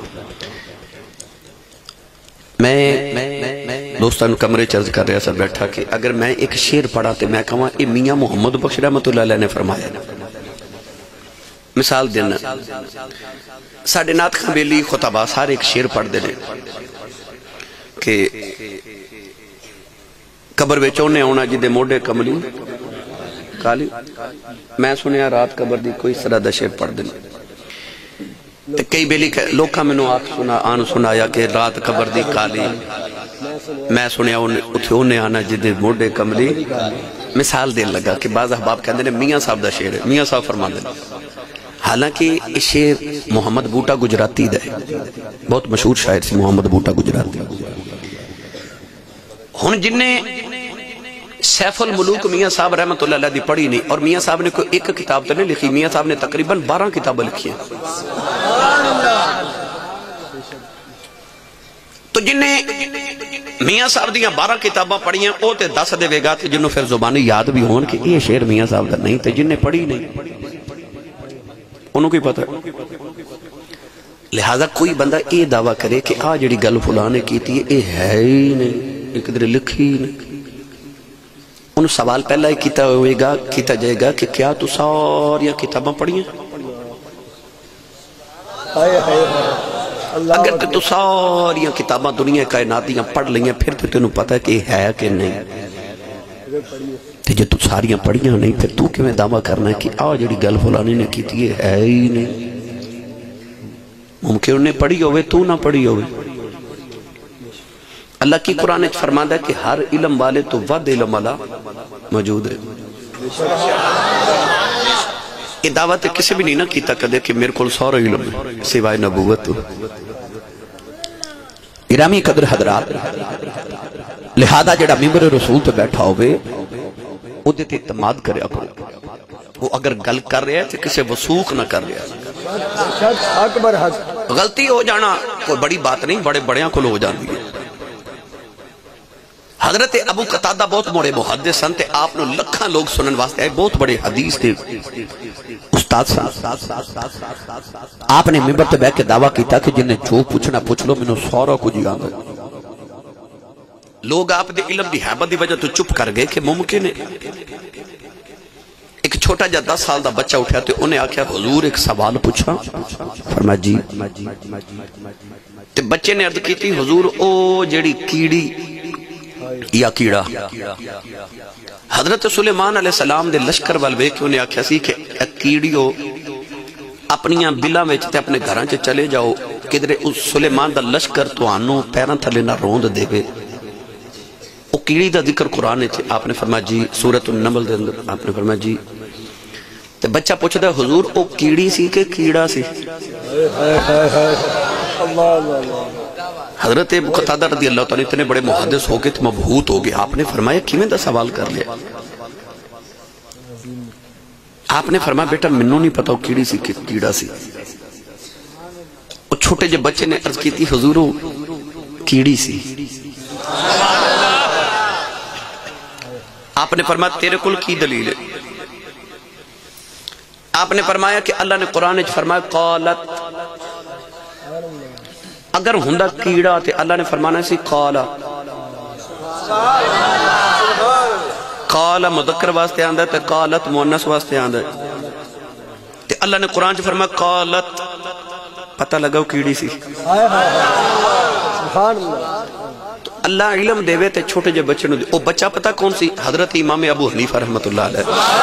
میں دوستان کمرے چرز کر رہا سا بیٹھا کہ اگر میں ایک شیر پڑھا تے میں کہاں اے میاں محمد بخش رحمت اللہ علیہ نے فرمایا مثال دینا ساڑھے نات خان بیلی خطبہ سارے ایک شیر پڑھ دینے کہ قبر بیچونے ہونا جدے موڑے کملی کالی میں سنیا رات قبر دی کوئی سرہ دا شیر پڑھ دینے کئی بیلی لوکا میں نو آن سنایا کہ رات قبر دی کالی میں سنیا اتھے ہونے آنا جدے موڑے کملی مثال دین لگا کہ بعض احباب کہندے نے میاں صاحب دا شیر ہے میاں صاحب فرما دینے حالانکہ یہ شیر محمد بوٹا گجراتی دا ہے بہت مشہور شاعر سی محمد بوٹا گجراتی ہن جننے سیف الملوک میاں صاحب رحمت اللہ علیہ دی پڑھی نہیں اور میاں صاحب نے کوئی ایک کتاب تو نہیں لکھی میاں صاحب نے تقریباً 12 کتابیں لکھی ہیں تو جننے میاں صاحب دیاں 12 کتاباں پڑھی ہیں او تے 10 دے وے گا تے جنہوں پھر زبانی یاد بھی ہون کہ یہ شعر میاں صاحب دا نہیں تے جننے پڑھی نہیں انہوں کو ہی پتہ ہے لہذا کوئی بندہ یہ دعویٰ کرے کہ آج جڑی گل فلانے کی تھی یہ ہے ہی نہیں ایک در لکھی نہیں انہوں سوال پہلا ہی کیتا جائے گا کہ کیا تو ساریاں کتاباں پڑھی ہیں اگر تو ساریاں کتاباں دنیا کائناتیاں پڑھ لیں پھر تو تینوں پتہ ہے کہ یہ ہے کہ نہیں تے جو تو ساریاں پڑھیاں نہیں پھر تو کیوں دعویٰ کرنا ہے کہ آج جڑی گل فلانی نے کی تھی یہ ہے ہی نہیں ممکن انہیں پڑھی ہوئے تو نہ پڑھی ہوئے اللہ کی قرآن فرماتا ہے کہ ہر علم والے تو ود علم والا موجود ہے. یہ دعوت کسی بھی نہیں نہ کیتا کدے کہ میرے کو سارا علم ہے سوائے نبوت. گرامی قدر حضرات، لہذا جڑا ممبر رسول تے بیٹھا ہوئے او دے تے اعتماد کریا کرو. وہ اگر گل کر رہا ہے تو کسے وثوق نہ کر رہا ہے. غلطی ہو جانا کوئی بڑی بات نہیں، بڑے بڑیاں کو ہو جاندی ہے. حضرت ابو قتادہ بہت بڑے محدث سن تے آپ نے لکھاں لوگ سنن واسطے آئے، بہت بڑے حدیث تھے استاد سن. آپ نے ممبر تے بیٹھ کے دعویٰ کیتا کہ جنہیں جو پوچھنا پوچھ لو، میں نے سارا کچھ یاد ہے. لوگ آپ دے علم دی حیبت دی وجہ تو چپ کر گئے کہ ممکن ہے. ایک چھوٹا جا 10 سال دا بچہ اٹھا تے انہیں آکھیا حضور ایک سوال پوچھا. فرمایا جی. تے بچے نے عرض کی تھی حضور او جیڑی کیڑی یا کیڑا حضرت سلیمان علیہ السلام دے لشکر والوے کہ انہیں آکھیا سی کہ کیڑیو اپنیاں بلاں وچ تے اپنے گھراں چ چلے جاؤ کدھرے اس سلیمان دا لشکر توانوں پیراں تھلے نہ روند دے وے. او کیڑی دا ذکر قرآن ہے. آپ نے فرمایا جی سورۃ النمل دے اندر. آپ نے فرمایا جی. تے بچہ پوچھدا ہے حضور او کیڑی سی کہ کیڑا سی؟ حضرت ابو قتادہ رضی اللہ تعالیٰ اتنے بڑے محدث ہو گئے تو مبہوت ہو گئے. آپ نے فرمایا کیویں دا سوال کر لیا؟ آپ نے فرمایا بیٹا منوں نہیں پتا وہ کیڑی سی کہ کیڑا سی. وہ چھوٹے جے بچے نے عرض کی تھی حضور کیڑی سی. آپ نے فرمایا تیرے کل کی دلیل ہے؟ آپ نے فرمایا کہ اللہ نے قرآن فرمایا قالت. اگر ہندہ کیڑا تے اللہ نے فرمانا سی قالا. قالا مذکر واسطے آندہ ہے تے قالت مؤنث واسطے آندہ ہے. تے اللہ نے قرآن فرمایا قالت. پتہ لگا وہ کیڑی سی. تو اللہ علم دے وے تے چھوٹے جے بچے نو دے. وہ بچہ پتہ کون سی؟ حضرت امام ابو حنیفہ رحمت اللہ علیہ.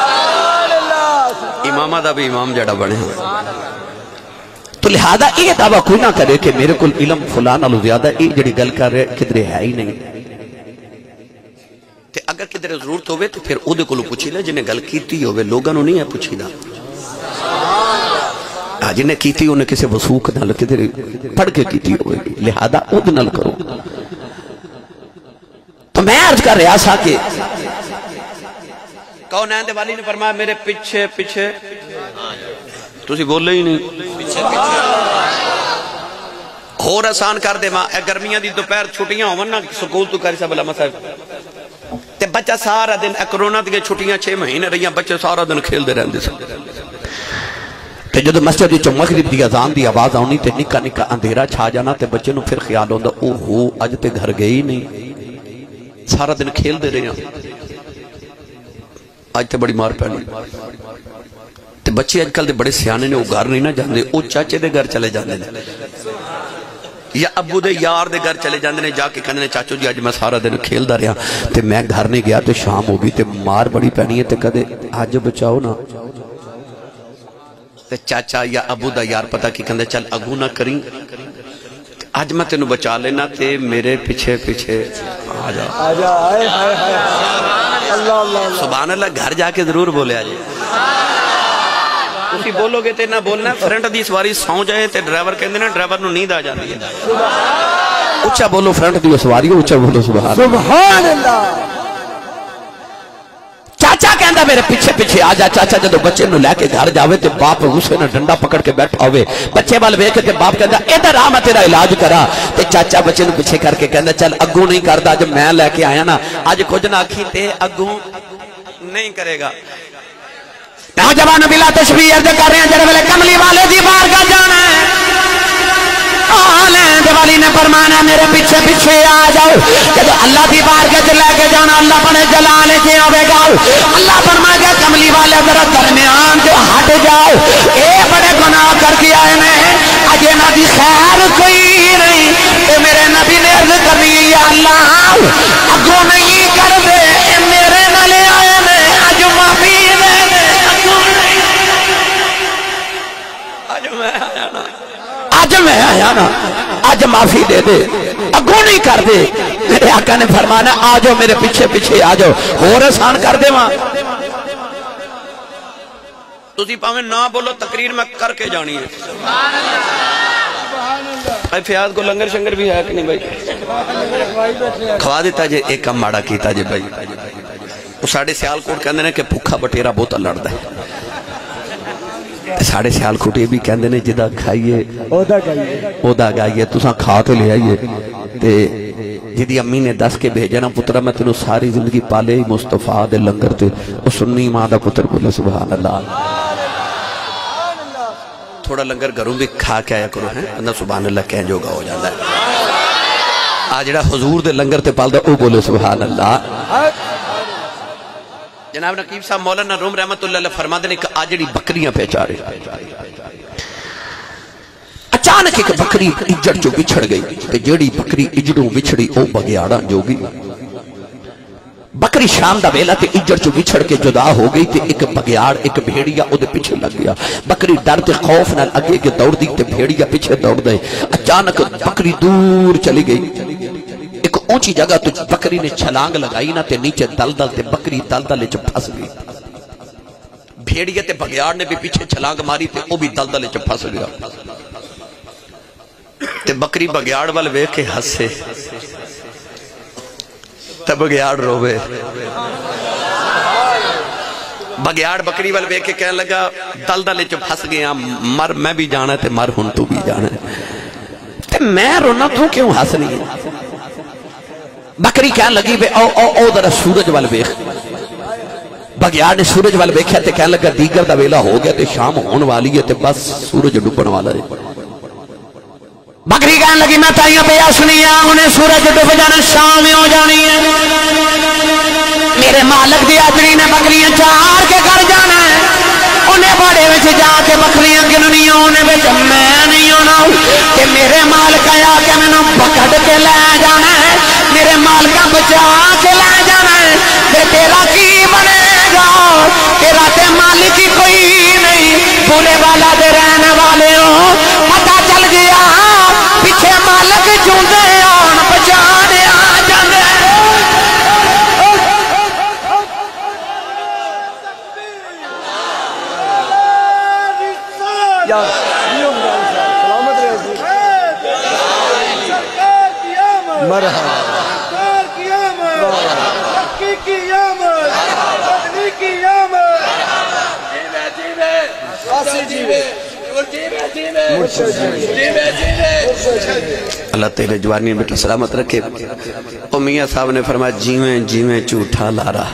امامہ دا بھی امام جڑا بنے ہیں. تو لہذا یہ دعویٰ کوئی نہ کرے کہ میرے کل علم فلان علو زیادہ یہ جڑی گل کر رہے کدھرے ہے ہی نہیں. تے اگر کدھرے ضرورت ہوئے تو پھر او دے کلو پوچھی لے جنہیں گل کیتی ہوئے لوگاں نو نہیں ہے پوچھی دا. جنہیں کیتی انہیں کسے وثوق نہ کدھرے پڑھ کے کیتی ہوئے لہذا او دے نل کرو. تو میں عرض کر رہا سا کہ کونین دے والی نے فرمایا میرے پیچھے پیچھے. تسی بولے ہی نہیں. اور آسان کر دے ماں گرمیاں دی دوپہر چھٹیاں ہوں نا سکول تو کری صاحب علامہ صاحب تے بچہ سارا دن کرونا دی چھٹیاں 6 مہینے رہیاں بچے سارا دن کھیل دے رہندے سن. تے جدو مسجد وچ مغرب دی اذان دی آواز آنی تے نکا نکا اندھیرا چھا جانا تے بچے نو پھر خیال ہوندا او ہو اج تے گھر گئی نہیں سارا دن کھیل دے رہے ہیں اج تے بڑی مار پینی. تے بچے اج کل دے بڑے سیانے نے وہ گھر نہیں نہ جاندے او چاچے دے گھر چلے جاندے نے یا ابو دے یار دے گھر چلے جاندے نے جا کے کہنے چاچو جی اج میں سارا دن کھیل دا رہا تے میں گھر نہیں گیا تے شام ہو گئی تے مار بڑی پینی ہے تے کدے اج بچاؤ نا. تے چاچا یا ابو دا یار پتہ کی کہندے چل اگو نہ کریں اج میں تینوں بچا لینا تے میرے پیچھے پیچھے آ جا. سبحان اللہ. گھر جا کے ضرور بولے آجے. تسی بولو گے تے نہ بولنا فرنٹ دی سواری سو جائے تے ڈرائیور کہندے نا ڈرائیور نو نیند آ جاندی ہے. اچھا بولو فرنٹ دی سواری اچھا بولو سبحان اللہ. چاچا کہندا میرے پیچھے پیچھے آ جا. چاچا جدو بچے نو لے کے گھر جاوے تے باپ غصے نال ڈنڈا پکڑ کے بیٹھا ہوئے بچے وال ویکھ کے باپ کہندا ادھر آ میں تیرا علاج کرا. تے چاچا بچے نو پیچھے کر کے کہندا چل اگوں نہیں کردا اج میں لے کے آیا نا اج کچھ نہ آکھی تے اگوں نہیں کرے گا. نوجوان بلا تشبیہ عرض کر رہے ہیں جڑے ویلے کملی والے دی بارگاہ جانا ہے دیوالی نے فرمانا میرے پیچھے پیچھے آ جاؤ. جب اللہ دی بارگاہ لے کے جانا اللہ اپنے جلال کے آوے گا. اللہ فرمائے گا کملی والے ذرا درمیان جو ہٹ جاؤ اے بڑے گناہ کر کے آئے نے اج انہاں دی خیر کوئی نہیں. اے میرے نبی نے عرض کرنی یا اللہ اگوں نہیں کر دے اے میرے نال آئے نے اج معافی دے دے. اج میں آیا نا اج معافی دے دے اگوں نہیں کر دے. میرے آقا نے فرمانا آ جاؤ میرے پیچھے پیچھے آ جاؤ اور آسان کر دے وہاں تسی پاویں نہ بولو تقریر میں کر کے جانی ہے بھائی فیاض کو لنگر شنگر بھی ہے کہ نہیں بھائی کھوا دیتا جے ایک کم ماڑا کیتا جے بھائی وہ ساڑھے سیال کوٹ کہندے نے کہ بھوکا بٹیرا بہت لڑدا ہے ساڑھے سیال کوٹ یہ بھی کہندے نے جدا کھائیے اودا گائیے تساں کھا کے لے آئیے تے جدی امی نے دس کے بھیجا نا پترہ میں تینوں ساری زندگی پالے مصطفیٰ دے لنگر تے وہ سنی ماں دا پتر بولے سبحان اللہ تھوڑا لنگر گھروں بھی کھا کے آیا کرو ہیں اندر سبحان اللہ کہیں جو گا ہو جاتا ہے آجڑا حضور دے لنگر تے پال دا او بولے سبحان اللہ جناب نقیب صاحب مولانا روم رحمت اللہ علیہ فرما دے کہ آجڑی بکریاں پہچارے اچانک ایک بکری اجڑ جو بچھڑ گئی کہ جیڑی بکری اجڑوں بچھڑی او بگیاڑا جو گی بکری شام دا ویلا تے اجڑ جو بچھڑ کے جدا ہو گئی تے ایک بگیاڑ ایک بھیڑیا او دے پیچھے لگ گیا بکری ڈر تے خوف نال اگے کے دوڑ دی تے بھیڑیا پیچھے دوڑ دے اچانک بکری دور چلی گئی ایک اونچی جگہ تو بکری نے چھلانگ لگائی نا تے نیچے دلدل تے بکری دلدل چ پھس گئی بھیڑیا تے بگیاڑ نے بھی پیچھے چھلانگ ماری تے او بھی دلدل چ پھس گیا تے بکری بگیاڑ وال ویکھ کے ہسے تے بگیاڑ روے بگیاڑ بکری وال ویکھ کے کہنے لگا دلدل چ پھس گیا مر میں بھی جانا تے مر ہن تو بھی جانا تے میں رونا تو کیوں ہس نہیں بکری کہنے لگی بے او ذرا سورج وال ویکھ بگیاڑ نے سورج وال ویکھیا تے کہنے لگا دیگر دا ویلا ہو گیا تے شام ہون والی ہے تے بس سورج ڈوبن والا ہے بکری کہنے لگی میں تائیوں پہ آسنی ہے انہیں سورج ڈوب جانا شام ہو جانی ہے میرے مالک دی آجری نے بکریاں چار کے گھر جانا ہے انہیں بڑے وچ جا کے بکریاں گننی انہیں وچ میں نہیں ہونا کہ میرے مالک آیا کہ میں نے پکڑ کے لے جانا ہے میرے مالک بچا کے لے جانا ہے پھر تیرا کی بنے گا تیرا تے مالک ہی کوئی نہیں پورے والا دے رہنے والے ہو پتہ چل گیا پیچھے مالک چوندے آن بچانے آ جاندے مرحبا اللہ تیرے جوانی بیٹا سلامت رکھے او میاں صاحب نے فرمایا جیویں جیویں جھوٹا لارا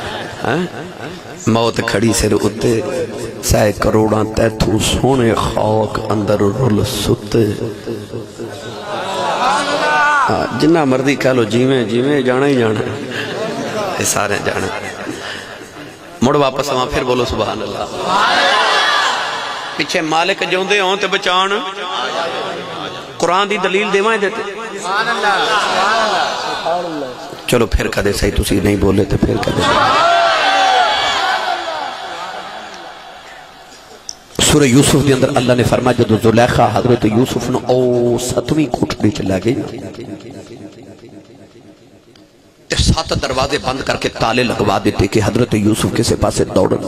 موت کھڑی سر اتے سائے کروڑاں تیتھو سونے خاک اندر رول ستے جنہ مردی کہہ لو جیویں جیویں جانا ہی جانا یہ سارے جانا مڑ واپس وہاں پھر بولو سبحان اللہ پیچھے مالک جوندے ہوں تے بچان قرآن دی دلیل دیوائیں دیتے چلو پھر کدے صحیح تسی نہیں بولے تے پھر کدے سورہ یوسف دی اندر اللہ نے فرمایا جدو زلیخا حضرت یوسف نے او ستویں کوٹھڑی چلا گئی تے 7 دروازے بند کر کے تالے لگوا دیتے کہ حضرت یوسف کسے پاسے دوڑنا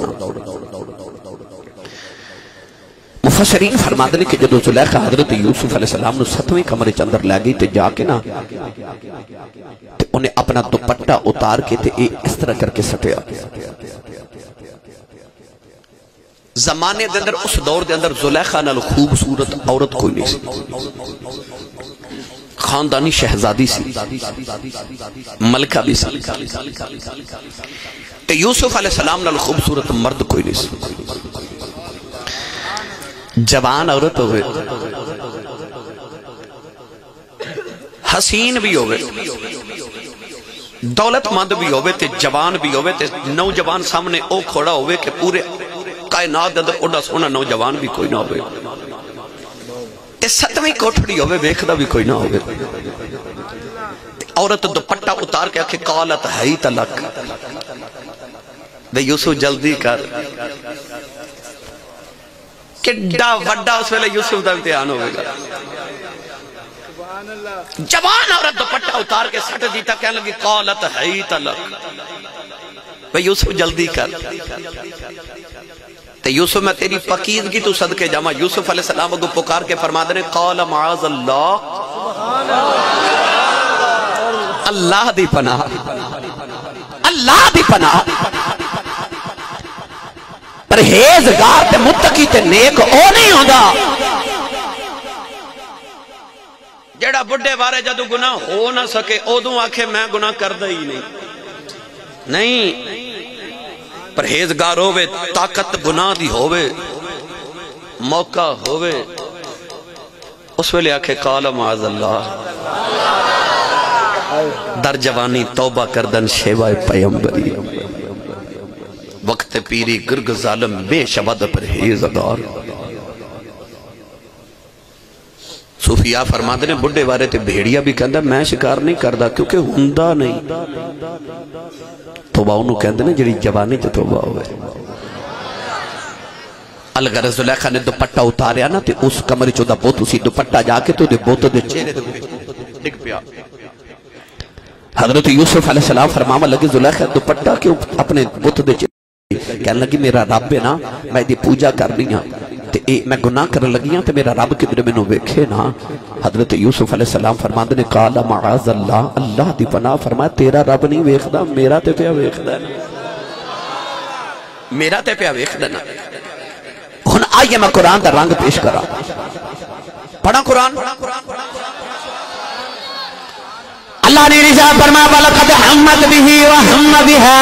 مفسرین فرما دے کہ جدو زلیخا حضرت یوسف علیہ السلام نے 7ویں کمرے چندر لے گئی تے جا کے نا تے انہیں اپنا دوپٹہ اتار کے تے اس طرح کر کے سٹیا زمانے دے اندر اس دور دے اندر زلیخا نال خوبصورت عورت کوئی نہیں سی خاندانی شہزادی سی ملکہ بھی سی تے یوسف علیہ السلام نال خوبصورت مرد کوئی نہیں سی جوان عورت ہوئے حسین بھی ہوئے دولت مند بھی ہوئے تے جوان بھی ہوئے تے نوجوان سامنے او کھوڑا ہوئے کہ پورے کائنات اندر اڑا سونا نوجوان بھی کوئی نہ ہوئے تے 7ویں کوٹھڑی ہوئے ویکھدا بھی کوئی نہ ہوئے عورت دوپٹہ اتار کے آکھے قالت ہی تلک دے یوسف جلدی کر کڈا وڈا اس ویلے یوسف دا امتحان ہوئے گا جوان عورت دوپٹہ اتار کے سٹ دیتا کہنے لگی قالت حیت لک بھئی یوسف جلدی کر تو یوسف میں تیری پاکیزگی تو صدقے جاما یوسف علیہ السلام کو پکار کے فرما دینے قال معاذ اللہ اللہ دی پناہ اللہ دی پناہ پرہیزگار تے متقی تے نیک او نہیں ہوندہ جیڑا بڑھے بارے جدو گناہ ہو نہ سکے اودوں آکھے میں گناہ کردہ ہی نہیں پرہیزگار ہوئے طاقت گناہ دی ہوئے موقع ہوئے اس ویلے آکھے قال معاذ اللہ در جوانی توبہ کردن شیوائے پیمبری وقت پیری گرگ ظالم بے شبد پرہیزگار صوفیاء فرماتے ہیں بڑھے بارے تے بھیڑیا بھی کہندہ میں شکار نہیں کردہ کیونکہ ہندہ نہیں توبہ انہوں کہندے ہیں جڑی جوانی تے توبہ ہوئے الگر زلیخہ نے دوپٹہ اتاریا نا تے اس کمری چودہ بوت اسی دوپٹہ جا کے تو دے بوت دے چہرے ڈگ پیا حضرت یوسف علیہ السلام فرماما لگے زلیخہ دوپٹہ کیوں اپنے بوت دے چہرے کہنے لگی میرا رب ہے نا میں دی پوجا کر لیا میں گناہ کرنے لگیاں تو میرا رب کدھر میں نو ویکھے نا حضرت یوسف علیہ السلام فرماندے نے قال معاذ اللہ اللہ دی پناہ فرمایا تیرا رب نہیں ویکھدا میرا تے پیا ویکھدا میرا تے پیا ویکھدا نا ہن آئیے میں قرآن دا رنگ پیش کرا پڑھا قرآن اللہ نے رضا فرمایا وَلَقَدْ حَمَّتْ بِهِ وَحَمَّ بِهَا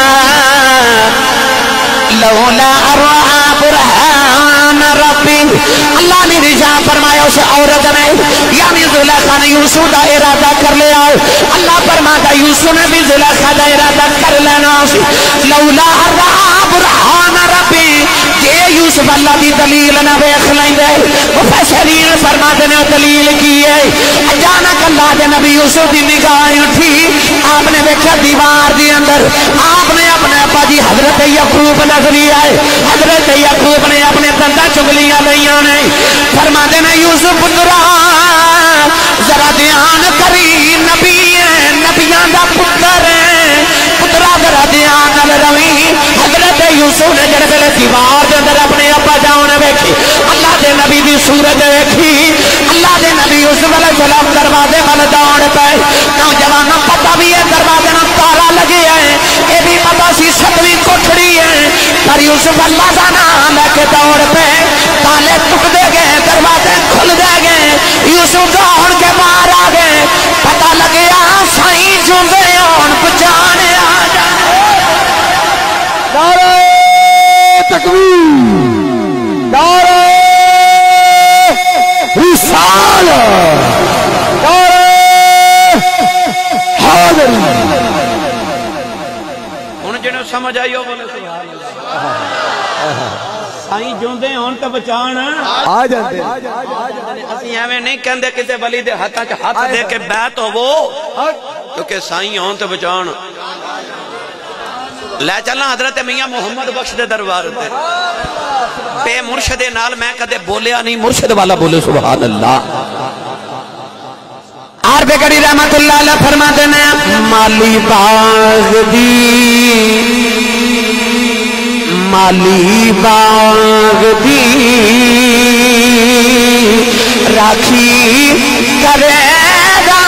لولا ارعا برہان ربی اللہ نے رجا فرمایا اس عورت نے یعنی زلیخہ نے یوسف دا ارادہ کر لیا اللہ فرماتا یوسف نے بھی زلیخہ دا ارادہ کر لینا لولا ارعا برہان ربی کہ یوسف اللہ دی دلیل نہ بیخ لیں گے مفسرین فرماتے نے دلیل کی ہے اچانک اللہ دے نبی یوسف دی نگاہیں اٹھی آپ نے بیٹھا دیوار دی اندر آپ نے اپنے ابا جی حضرت یعقوب نظری آئے حضرت یعقوب نے اپنے دندہ چگلیاں لئیاں نے فرما دینا یوسف پترہ ذرا دھیان کری نبی ہیں نبیان دا پتر ہیں پترہ ذرا دھیان روی حضرت یوسف نے جڑے دیوار دے اندر اپنے ابا جاؤں بیٹھی اللہ دے نبی دی صورت دیکھی اللہ دے نبی یوسف علیہ السلام دروازے والا دوڑ پہ نوجوانوں پتہ بھی ہے دروازے نہ تالا لگے ہیں یہ بھی پتہ سی ستویں کوٹھڑی ہے پر یوسف اللہ کا نام لے کے دوڑ پہ تالے ٹک دے گئے دروازے کھل دے گئے یوسف دوڑ کے باہر آ گئے پتہ لگے سائیں جوندے اون بچانے آ جائے نعرہ تکبیر نعرہ رسالہ نعرہ حاضر انہوں جنہوں سمجھ آئی ہو بولے سبحان اللہ سائیں جوندے ہون تو بچان آ جاندے اسی ہمیں نہیں کہندے کتے ولی دے ہاتھ دے کے بیعت ہو وہ کیونکہ سائیں ہون تو بچان لے چلنا حضرت میاں محمد بخش دے دربار دے بے مرشد نال میں کدے بولیا نہیں مرشد والا بولے سبحان اللہ آر بے گڑی رحمت اللہ علیہ فرما دینے مالی باغ دی راکھی کرے گا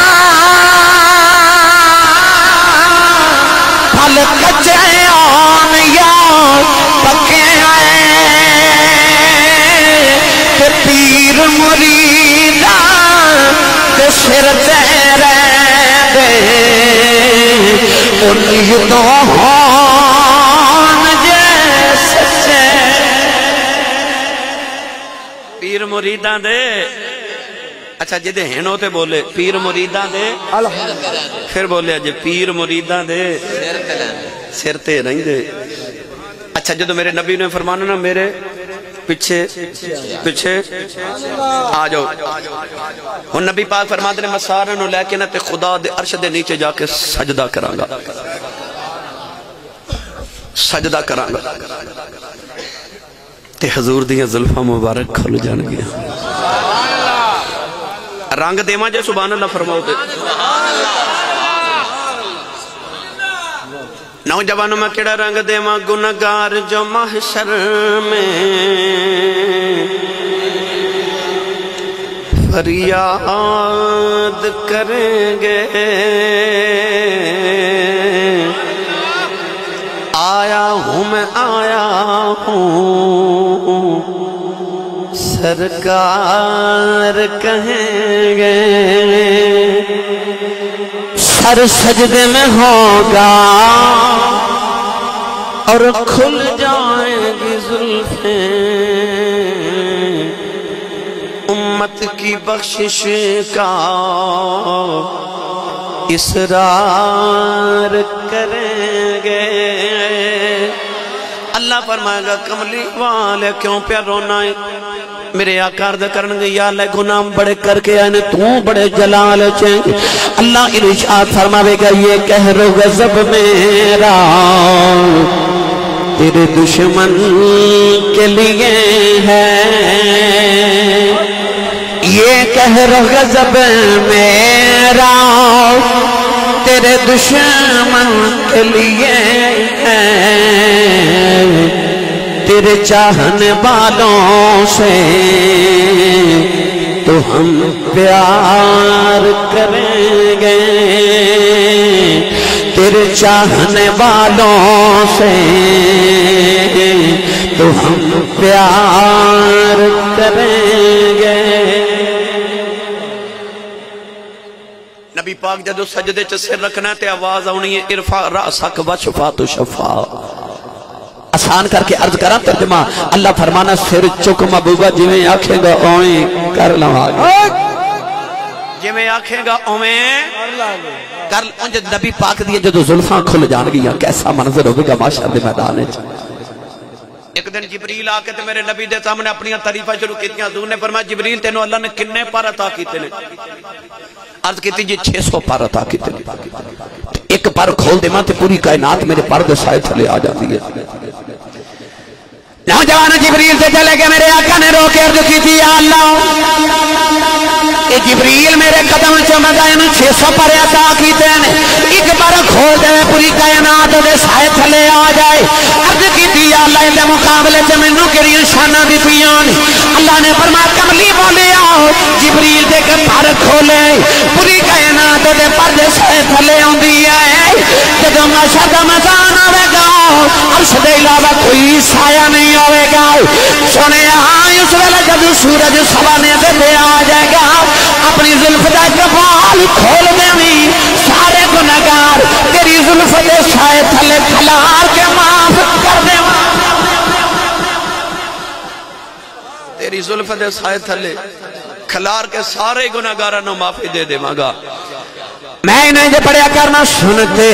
پھل کچے آن یا پکے آئے تے پیر مریدان تے سر دے رہے انہی تو ہون جیسے پیر مریدان دے اچھا جدے ہینوں تے بولے پیر مریدان دے پھر بولے جے پیر مریدان دے سر تے نہیں دے اچھا جدو میرے نبی نے فرمانا نا میرے پیچھے آ جاؤ ہن نبی پاک فرماتے نے مسارن لے کے نہ تے خدا دے عرش دے نیچے جا کے سجدہ کرانگا تے حضور دیاں زلفہ مبارک کھل جان گیا رنگ دیما جے سبحان اللہ فرماؤ تے نوجوانوں میں کیڑا رنگ دیما گناہگار جو محشر میں فریاد کریں گے آیا ہوں میں آیا ہوں سرکار کہیں گے سر سجدے میں ہوگا اور کھل جائیں گی زلفیں امت کی بخشش کا اصرار کریں گے اللہ فرمائے گا کملی والے کیوں پہ رونا ہے میرے آقا دے کرنگے یا اللہ گناہ بڑے کر کے آنے تو بڑے جلال چاہیں اللہ ارشاد فرماوے گا یہ کہر و غضب میرا تیرے دشمن کے لیے ہے یہ کہر و غضب میرا تیرے دشمن کے لیے ہے تیرے چاہنے والوں سے تو ہم پیار کریں گے تیرے چاہنے والوں سے تو ہم پیار کریں گے نبی پاک جدو سجدے چ سر رکھنا تے آواز آنی ہے ارفع رأسک وشفا تو شفا آسان کر کے عرض کرا ترجمہ اللہ فرمانا سر چک محبوبہ جویں آکھیں گا اویں کر لواں جویں آکھیں گا اویں کر انج نبی پاک دیے جدو زلفاں کھل جان گیا کیسا منظر ہوگا گا معاشر دے میدان ہے ایک دن جبریل آکے تے میرے نبی دے سامنے اپنی تعریفہ شروع کیتیاں حضور نے فرمایا جبریل تینوں اللہ نے کنے پر عطا کیتے نے عرض کیتی جی 600 پر عطا کیتے نے ایک پر کھول دے ماں تے پوری کائنات میرے پر دے سائے تھلے آ جاتی ہے نوجوان جبریل سے چلے گئے میرے آقا نے رو کے عرض کی تھی یا اللہ اے جبریل میرے قدم چمدائن 600 پر عطا کیتے ہیں ایک بار کھول دے پوری کائنات دے سائے تھلے آ جائے عرض کی تھی یا اللہ دے مقابلے سے منوں کری شانہ دی پیان اللہ نے فرمایا کملی بولے آؤ جبریل دے کے پر کھولے پوری کائنات دے پر دے سائے تھلے ہوں دیا ہے جدو مشہد مزان آوے گا عرش دے علاوہ کوئی سایہ نہیں ہوئے گا سنے آئے اس ویلے جب سورج سوانے دے آ جائے گا اپنی ظلف دا کفال کھول دے میں سارے گناہگار تیری ظلف دے سائے تھلے کھلار کے معاف کر دے تیری ظلف دے سائے تھلے کھلار کے سارے گناہگارہ نو معافی دے دے مانگا میں انہیں جو پڑھیا کرنا سنتے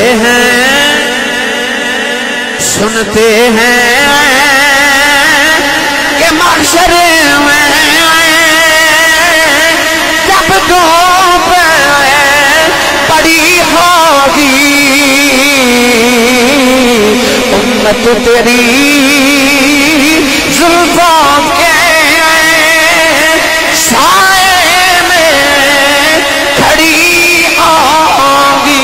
ہیں کہ محشر میں جب دھوپ پڑی ہوگی امت تیری زلفوں کے سائے میں کھڑی ہوگی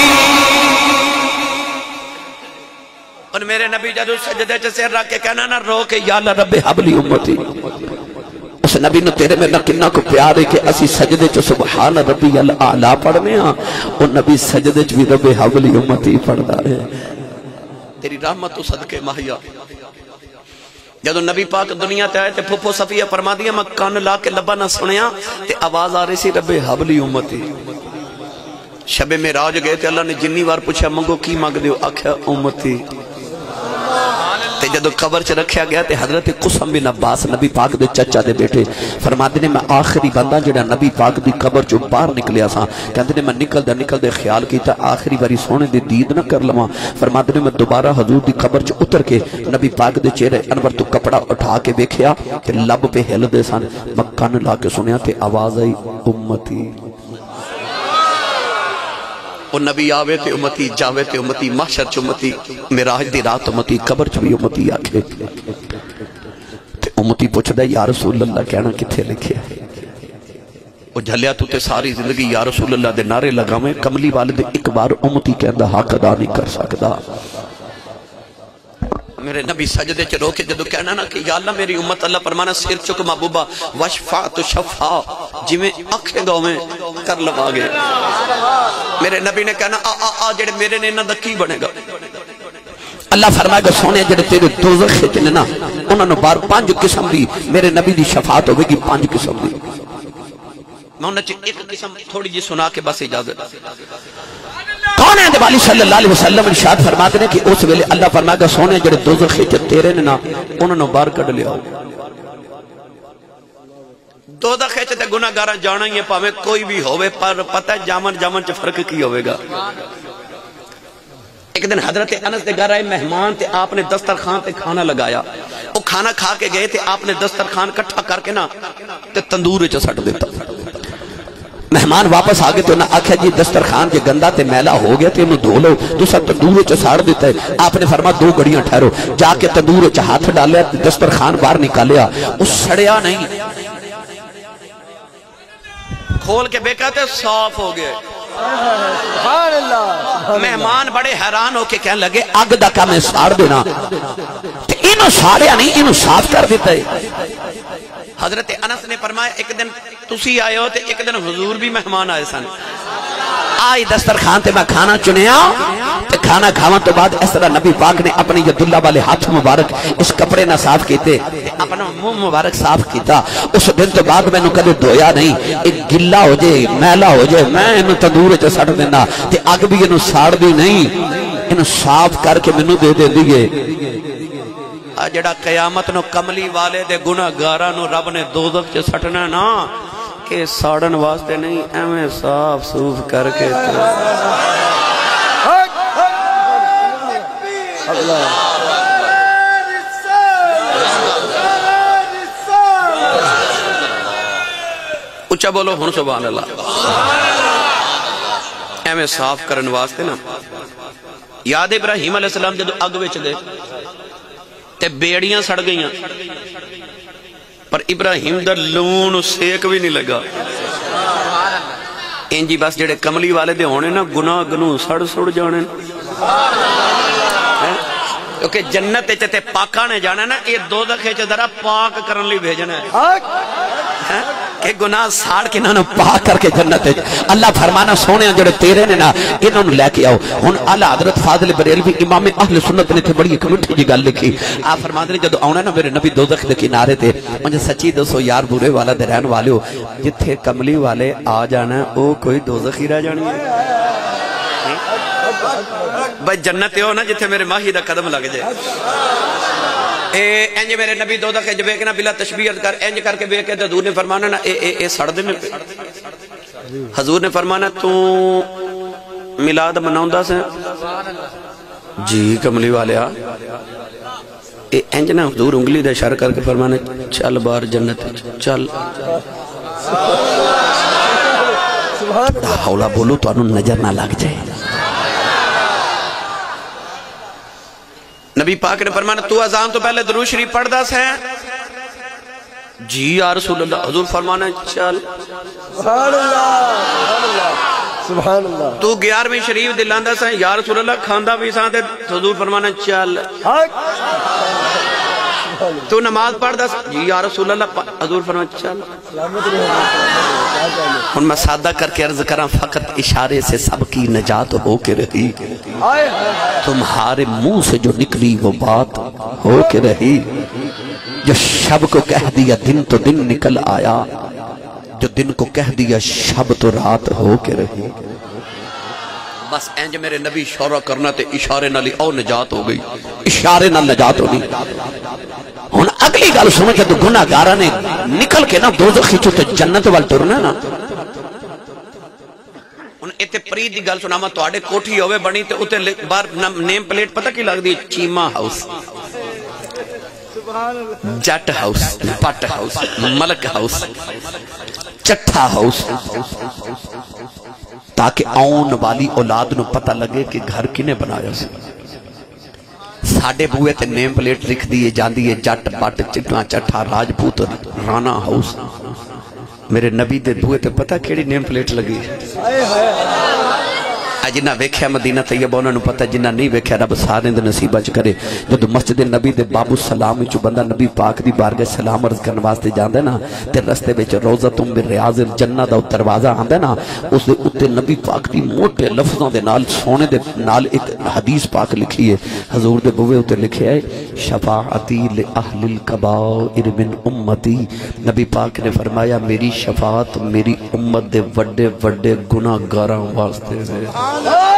اور میرے نبی جدو سجدے چ سر رکھ کے کہنا نہ رو کہ یا اللہ رب حبلی امتی اس نبی نے تیرے میں نہ کنہ کو پیار ہے کہ اسی سجدے چ سبحان ربی الاعلی پڑھنے ہاں اور نبی سجدے چ بھی رب حبلی امتی پڑھدا ہے تیری رحمت تو صدقے ماہیا جدو نبی پاک دنیا تے آئے تے پھپو صفیہ فرما دیا میں کان لا کے لبا نہ سنیا تے آواز آ رہی سی رب حبلی امتی شب معراج گئے تے اللہ نے جنی وار پوچھا منگو کی مانگ دیو آکھیا امتی تے جدو قبر چ رکھیا گیا تے حضرت قسم بن عباس نبی پاک دے چچا دے بیٹے فرماتے نے میں آخری بندہ جڑا نبی پاک دی قبر چ باہر نکلیا سا کہندے نے میں نکل دے خیال کیتا آخری باری سونے دی دید نہ کر لواں فرماتے نے میں دوبارہ حضور دی قبر چ اتر کے نبی پاک دے چہرے انور تو کپڑا اٹھا کے ویکھیا تے لب پہ ہل دے سن میں کان لا کے سنیا تے آواز آئی امتی وہ نبی آوے تے امتی جاوے تے امتی محشر چ امتی معراج دی رات امتی قبر چ بھی امتی آکھے تے امتی پوچھدا یا رسول اللہ کہنا کتھے لکھیا وہ جھلیا تو تے ساری زندگی یا رسول اللہ دے نعرے لگا میں کملی والد ایک بار امتی کہندا حق ادا نہیں کر سکدا میرے نبی سجدے چ رو کے جدو کہنا نا کہ یا اللہ میری امت اللہ فرمانا سر چک محبوبہ وشفا تو شفا جی میں آنکھیں گاؤں میں کر لگا گے میرے نبی نے کہنا آ جڑے میرے نے نہ دکی بنے گا اللہ فرمائے گا سونے جڑے تیرے دوزخ چنے نا انہوں نے بار 5 قسم دی میرے نبی دی شفاعت ہوئے گی 5 قسم دی میں انہوں نے ایک قسم تھوڑی جی سنا کے بس اجازت کون ہے والی صلی اللہ علیہ وسلم ارشاد فرماتے ہیں کہ اس ویلے اللہ فرمائے گا سونے جڑے دوزخ تیرے نے نا انہوں نے بار کڈ لیا دوزخ تے گناہگار جانا ہی ہے پاویں کوئی بھی ہوئے پر پتہ جامن چ فرق کی ہوئے گا ایک دن حضرت انس دے گھر آئے مہمان تے آپ نے دسترخوان تے کھانا لگایا وہ کھانا کھا کے گئے تے آپ نے دسترخوان کٹھا کر کے نا تے تندور وچ سٹ دیتا مہمان واپس آگے تو انہاں آکھیا جی دسترخوان کے گندا تے میلا ہو گیا تے انہوں دھو لو تو سب تندور وچ ساڑ دیتا ہے آپ نے فرمایا 2 گھڑیاں ٹھہرو جا کے تندور وچ ہاتھ ڈالیا دسترخوان باہر نکالیا اس سڑیا نہیں کھول کے بیکا تے صاف ہو گیا سبحان اللہ مہمان بڑے حیران ہو کے کہنے لگے اگ دا کام ہے ساڑ دینا تے انہوں ساڑیا نہیں انہوں صاف کر دیتا ہے حضرت انس نے فرمایا ایک دن تسی آئے ہو تے ایک دن حضور بھی مہمان آئے سن آئی دسترخوان تے میں کھانا چنیا تے کھانا کھاواں تو بعد اس طرح نبی پاک نے اپنی ید اللہ والے ہاتھ مبارک اس کپڑے نہ صاف کیتے اپنا منہ مبارک صاف کیتا اس دن تو بعد میں نے کدے دھویا نہیں ایک گلا ہو جائے میلا ہو جائے میں انہوں تندور وچ سٹ دینا تے اگ بھی انہوں ساڑ دی نہیں انہوں صاف کر کے منوں دے دے دیئے جڑا قیامت نو کملی والے دے گناہگاراں نو رب نے دوزخ چ سٹنا نا کہ ساڑن واسطے نہیں ایویں صاف صوف کر کے اچھا بولو ہن سبحان اللہ ایویں صاف کرن واسطے نا یاد ابراہیم علیہ السلام جدو اگ وچ گئے تے بیڑیاں سڑ گئیاں پر ابراہیم دا لون سیک بھی نہیں لگا انجی بس جڑے کملی والے دے ہونے نا گناہ گنو سڑ جانے کیونکہ جنت تے پاکا نے جانا نا یہ دوزخ چ ذرا پاک کرن لی بھیجنا ہے کہ گناہ ساڑ کے نہ پاک کر کے جنت اللہ فرمانا سونے جڑے تیرے نے نا انہوں نے لے کے آؤ ہن اعلی حضرت فاضل بریلوی امام اہل سنت نے تے بڑی ایک میٹھی جی گل لکھی آپ فرماتے ہیں جدو آنا نا میرے نبی دوزخ دے کنارے تے مجھے سچی دسو یار برے والا دے رہن والے ہو جتھے کملی والے آ جانا او کوئی دوزخ ہی رہ جانی ہے بھائی جنت ہو نا جتھے میرے ماہی دا قدم لگ جائے انج میرے نبی دوزخ جب ایک نا بلا تشبیہ کر انج کر کے بیکے حضور نے فرمانا نا اے سڑ دے میں حضور نے فرمانا تو میلاد مناوندا سے جی کملی والے آ انج نا حضور انگلی دے اشارہ کر کے فرمانا چل بار جنت چل حولا بولو تو انہوں نظر نہ لگ جائے نبی پاک نے فرمانا تو اذان تو پہلے درود شریف پڑھ دا سے جی یا رسول اللہ حضور فرمانا چل سبحان اللہ سبحان اللہ تو 11ویں شریف دلاندہ سے یا رسول اللہ کھاندہ بھی ساتھ حضور فرمانا چل تو نماز پڑھ دا سے جی یا رسول اللہ حضور فرمانا چل ان میں سادہ کر کے عرض کرا فقط اشارے سے سب کی نجات ہو کے رہی تمہارے منہ سے جو نکلی وہ بات ہو کے رہی جو شب کو کہہ دیا دن تو دن نکل آیا جو دن کو کہہ دیا شب تو رات ہو کے رہی بس اینج میرے نبی شورہ کرنا تے اشارے نہ لی او نجات ہو گئی اشارے نہ نجات ہو گئی ہن اگلی گل سنو کہ تو گناہگاراں نے نکل کے نا دوزخ چوں تے جنت وال ٹرنا نا ہن ایتھے پرید دی گل سناواں تواڈے کوٹھی ہوے بنی تے اوتے باہر نیم پلیٹ پتہ کی لگدی چیما ہاؤس جٹ ہاؤس پٹ house Malik house Chattha house تاکہ آن والی اولاد نو پتہ لگے کہ گھر کنے بنایا سی ساڑھے بوئے تے نیم پلیٹ لکھ دیئے جان دیئے جٹ بٹ چٹھا چٹھا راجپوت رانا ہاؤس میرے نبی دے بوئے تے پتہ کیڑی نیم پلیٹ لگی جنہ ویکھیا مدینہ طیبہ انہوں نے پتہ جنہ نہیں ویکھیا رب سارے دے نصیبہ چ کرے جدو مسجد نبی دے باب السلام وچ بندہ نبی پاک دی بارگاہ سلام عرض کرن واسطے جاندے نا تے رستے وچ روضۃ من ریاض الجنہ دا دروازہ آندا نا اس دے اوتے نبی پاک دی موٹے لفظاں دے نال سونے دے نال ایک حدیث پاک لکھی ہے حضور دے بوئے اوتے لکھیا ہے شفاعتی لأہل الکبائر من امتی نبی پاک نے فرمایا میری شفاعت میری امت دے وڈے وڈے گناہگاراں واسطے ہے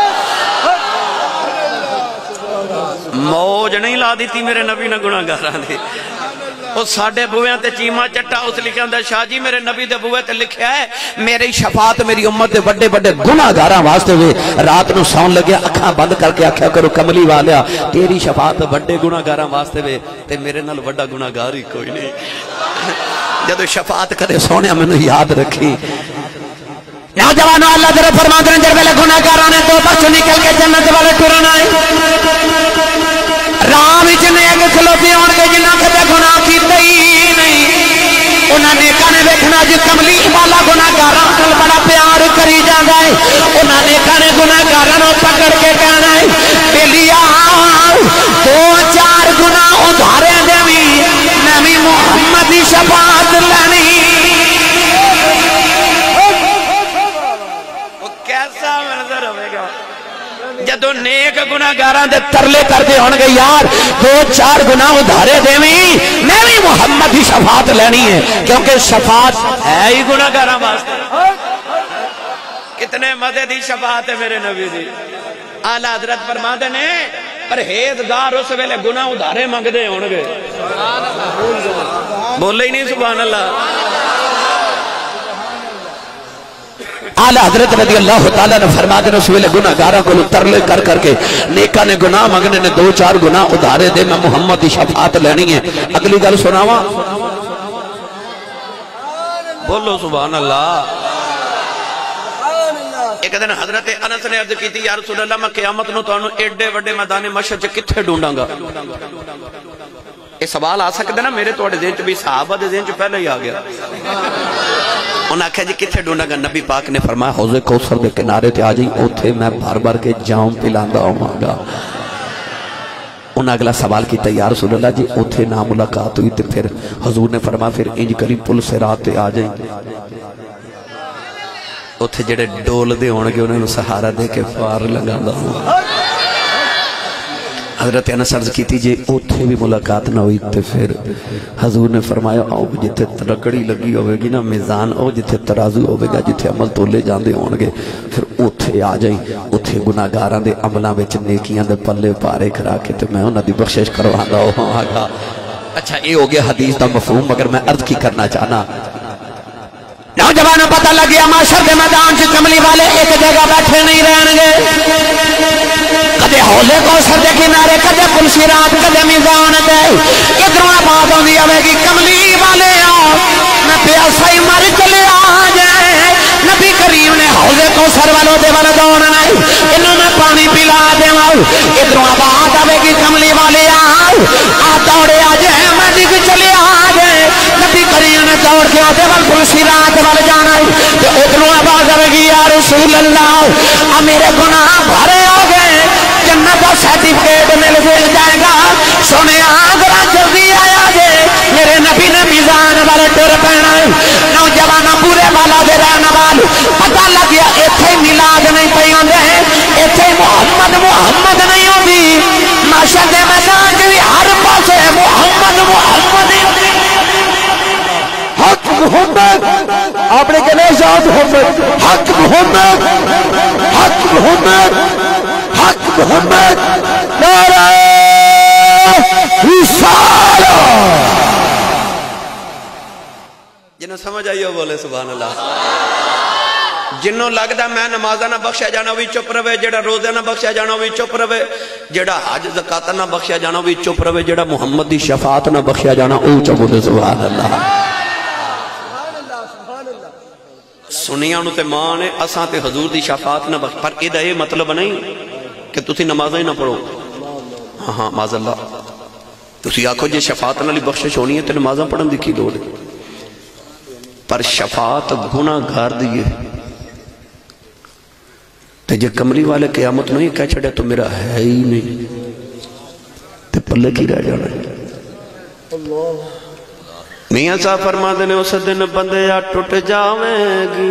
موج نہیں لا دیتی میرے نبی نے گناہگاراں دی وہ ساڑھے بوئے تے چیمہ چٹا اس لکھے اندر شاہ جی میرے نبی دے بوئے تے لکھیا ہے میری شفاعت میری امت دے بڑے بڑے گناہگاراں واسطے ہوئے رات نو سون لگے اکھاں بند کر کے آکھیا کرو کملی والیا تیری شفاعت بڑے گناہگاراں واسطے ہوئے تے میرے نال بڑا گناہگار ہی کوئی نہیں جدو شفاعت کرے سونے میں نے یاد رکھی نوجوانوں اللہ در فرما دیں جب والے گناہگاراں نے تو بچ نکل کے جنت والے ٹرنا ہے راہ وچ نیک کھلوتے ہون گے جنہاں کدے گناہ کیتے ہی نہیں انہاں نیکاں نے ویکھنا جو کملی والا گناہگاراں نال بڑا پیار کری جاندا ہے انہاں نیکاں نے گناہگاراں نوں پکڑ کے کہنا ہے بیلیا دو چار گناہ ادھارے دیویں میں بھی محمد دی شفاعت لینی جدو نیک گناہگاراں دے ترلے کر دے ہون گے یار دو چار گناہ ادھارے دیویں میں بھی محمد ہی شفاعت لینی ہے کیونکہ شفاعت ہے ہی گناہگاراں واسطے کتنے مزے دی شفاعت ہے میرے نبی دی اعلیٰ حضرت فرماتے نے پرہیزگار اس ویلے گناہ ادھارے منگ دے ہون گے بولے ہی نہیں سبحان اللہ اعلیٰ حضرت رضی اللہ تعالیٰ نے فرما دے اس ویلے گناہگاراں کو ترلے کر کر کے نیکاں نے گناہ مانگنے نے دو چار گناہ ادھارے دے میں محمد کی شفاعت لینی ہے اگلی گل سناواں بولو سبحان اللہ ایک دن حضرت انس نے عرض کی تھی یا رسول اللہ میں قیامت نو تو انہوں ایڈے وڈے میدان محشر چ کتھے ڈھونڈاں گا یہ سوال آ سکتا نا میرے توڑے ذہن چ بھی صحابہ دے ذہن چ پہلے ہی آ گیا انہاں کہا جی کتھے ڈھونڈا گا نبی پاک نے فرمایا حوض کوثر دے کنارے تے آ جائیں اوتھے میں بھر بھر کے جام پلاندا ہوں گا انہاں اگلا سوال کیتا یا رسول اللہ جی اوتھے نہ ملاقات ہوئی تے پھر حضور نے فرمایا پھر انج کری پل صراط تے آ جائیں اوتھے جڑے ڈول دے ہون گے انہاں نوں سہارا دے کے پار لگاندا ہوں حضرت انس عرض کی تھی جے اوتھے بھی ملاقات نہ ہوئی تے پھر حضور نے فرمایا او جتھے ترکڑی لگی ہوئے گی نا میزان او جتھے ترازو ہوئے گا جتھے عمل تولے جاندے ہون گے پھر اوتھے آ جائیں اوتھے گناہگاراں دے عملاں وچ نیکیاں دے پلے پارے کرا کے تے میں انہاں دی بخشش کرواندا ہوں گا اچھا یہ ہو گیا حدیث دا مفہوم مگر میں عرض کی کرنا چاہنا نوجوانوں پتہ لگ گیا معاشر دے میدان سے کملی والے ایک جگہ بیٹھے نہیں رہن گے کدے حوضے کوثر دے کنارے کدے پل صراط کدے میزان دے ادھروں آواز ہوندی آوے گی کملی والے آؤ میں پیاسا ہی مر چلے آ جائے نبی کریم نے حوضے کوثر والوں دے والا دوڑنا انہوں نے پانی پلا دے ادھروں آواز آوے گی کملی والے آؤ آ دوڑے آ جائے میں ڈگ چلے آ جائے نبی کریم نے دوڑ کے آدھے وال پل صراط وال جانا تو ادھروں آواز آوے گی یا رسول اللہ میرے گناہ بھرے ہو گئے جنت کا سرٹیفکیٹ مل جائے گا سونے آگرہ جلدی آیا جے میرے نبی نے میزان والے ٹر پہنا نوجوانہ پورے والا دے رہنا وال پتہ لگ گیا ایتھے میلاد نہیں پئی ہوندے ایتھے محمد محمد نہیں ہوندی معاشر دے میدان بھی ہر پاسے محمد محمد حق محمد آپ نے کہنے شاہد محمد حق محمد حق محمد حق محمد نعرہ رسالہ جنہوں سمجھ آئیو بولے سبحان اللہ جنہوں لگتا میں نمازہ نہ بخشا جانا بھی چپ روے جڑا روزہ نہ بخشا جانا بھی چپ روے جڑا حج زکاة نہ بخشا جانا بھی چپ روے جڑا محمد دی شفاعت نہ بخشا جانا اوچا بولے سبحان اللہ سنیاں انہوں تے مانے اساں تے حضور دی شفاعت نہ بخش پر ادھا یہ مطلب نہیں کہ تسی نمازہ ہی نہ پڑھو ہاں معاذ اللہ تسی آکھو جے شفاعت نہ لی بخشش ہونی ہے تے نمازہ پڑھن دی کی لوڑ ہے پر شفاعت گناہ گھار دیئے تے جے کملی والے قیامت نہیں کہہ چھڑے تو میرا ہے ہی نہیں تے پلے کی رہ جانا ہے میاں صاحب فرما دینے اس دن بندیا ٹوٹ جاویں گی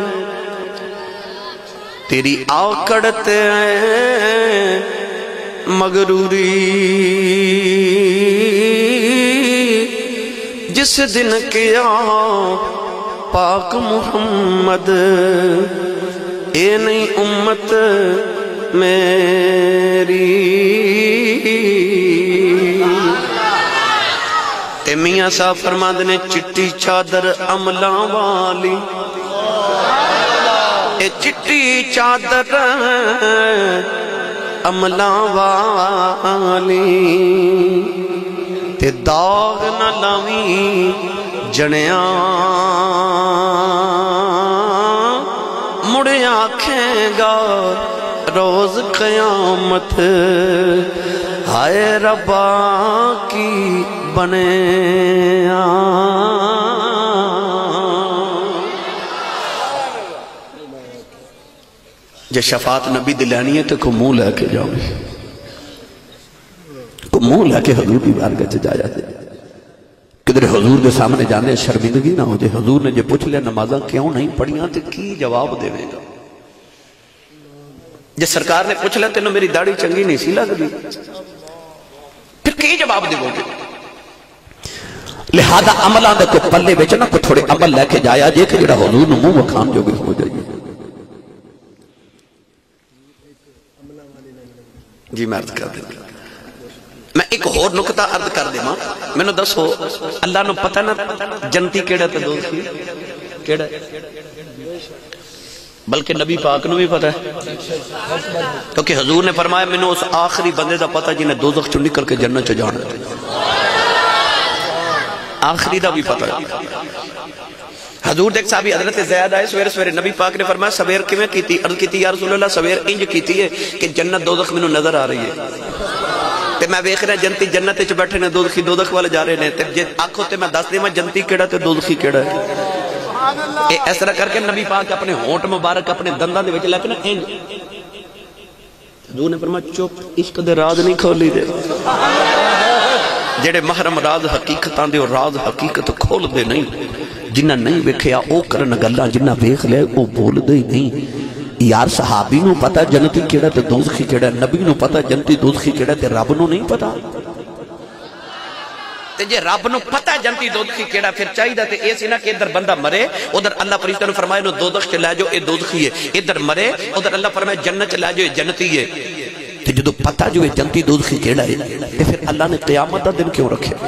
تیری آکڑتے ہیں مغروری جس دن کیا پاک محمد اے نہیں امت میری تے میاں صاحب فرما دینے چٹی چادر عملاں والی اے چٹی چادر عملاں والی تے داغ نہ لاویں جنیاں مڑے آنکھیں گا روز قیامت ہائے ربا کی بنے جے شفاعت نبی دلانی ہے تو کو منہ لے کے جاؤ کو منہ لے کے حضور کی بارگاہ چ جایا جائے کدھر حضور کے سامنے جانے شرمندگی نہ ہو جائے حضور نے جے پوچھ لیا نمازاں کیوں نہیں پڑھیاں تو کی جواب دے گا جے سرکار نے پوچھ لیا تینوں میری داڑھی چنگی نہیں سی لگ دی پھر کی جواب دے گے لہذا عملہ دے کو پلے بیچنا کو تھوڑے عمل لے کے جایا جے کہ جڑا حضور نے منہ وکھان جو بھی ہو جائے جی میں عرض کر دیں میں ایک اور نکتہ عرض کر دیں میں نے دسو اللہ نے پتہ نہ جنتی کیڑا تے دوستی کیڑا بلکہ نبی پاک نے بھی پتہ ہے کیونکہ حضور نے فرمایا میں نے اس آخری بندے دا پتہ جنہیں دوزخ چو نکل کے جنت چو جانا آخری دا بھی پتہ ہے حضور دیکھ صحابی حضرت زیاد آئے سویر سویر نبی پاک نے فرمایا سویر کیویں کیتی عرض کیتی یا رسول اللہ سویر انج کیتی ہے کہ جنت دوزخ میں نظر آ رہی ہے تے میں ویکھ رہا جنتی جنت وچ بیٹھے نے دوزخی دوزخ والے جا رہے نے تے جے آکھو تے میں دس دے میں جنتی کیڑا تے دوزخی کیڑا ہے اس طرح کر کے نبی پاک اپنے ہونٹ مبارک اپنے دنداں دے وچ لے کے نا انج حضور نے فرمایا چپ عشق دے راز نہیں کھولی دے جڑے محرم راز حقیقتاں دے اور راز حقیقت کھول دے نہیں جنہ نہیں ویکھیا او کرن گلاں جنہ ویکھ لے او بول دے نہیں یار صحابی نو پتا جنتی کیڑا تے دوزخی کیڑا نبی نو پتا جنتی دوزخی کیڑا تے رب نو نہیں پتا تے جے رب نو پتا جنتی دوزخی کیڑا پھر چاہیے تے ایسے نہ کہ ادھر بندہ مرے ادھر اللہ فرشتہ نے فرمایا نو دوزخ چ لے جاؤ اے دوزخی ہے ادھر مرے ادھر اللہ فرمایا جنت چ لے جاؤ اے جنتی ہے تے جدو پتا جو اے جنتی دوزخی کیڑا ہے تے پھر اللہ نے قیامت دا دن کیوں رکھے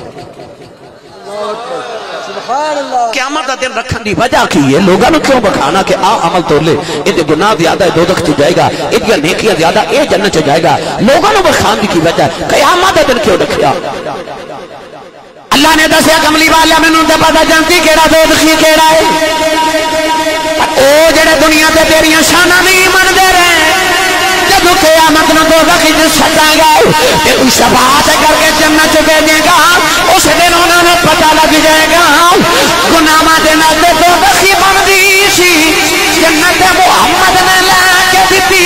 قیامت دا دن رکھن دی وجہ کی ہے لوگاں نو کیوں بکھانا کہ آ عمل تو لے اے گناہ زیادہ ہے دوزخ چ جائے گا اے نیکیاں زیادہ اے جنت چ جائے گا لوگاں نو بکھان دی کی وجہ قیامت دا دن کیوں رکھیا اللہ نے دسیا کملی والا مینوں تے پتہ جنتی کیڑا دوزخی کیڑا ہے او جڑے دنیا تے تیریاں شاناں نہیں مندے رہے جدو قیامت نو دوزخ وچ سٹاں گا تے او شفاعت کر کے جنت چ بھیجے گا اس دن انہاں نوں پتہ لگ جائے گا گناہاں دے نال دوزخی بندی سی جنت محمد نے لے کے دتی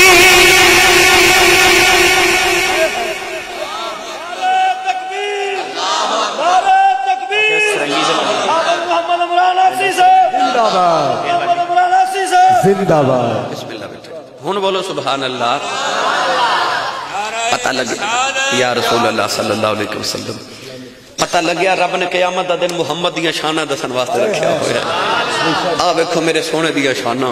زندہ باد بسم اللہ بیٹھے ہن بولو سبحان اللہ پتہ لگیا یا رسول اللہ صلی اللہ علیہ وسلم پتہ لگیا رب نے قیامت دا دن محمد دیا شانہ دسن واسطے رکھیا ہویا آ ویکھو میرے سونے دیا شانہ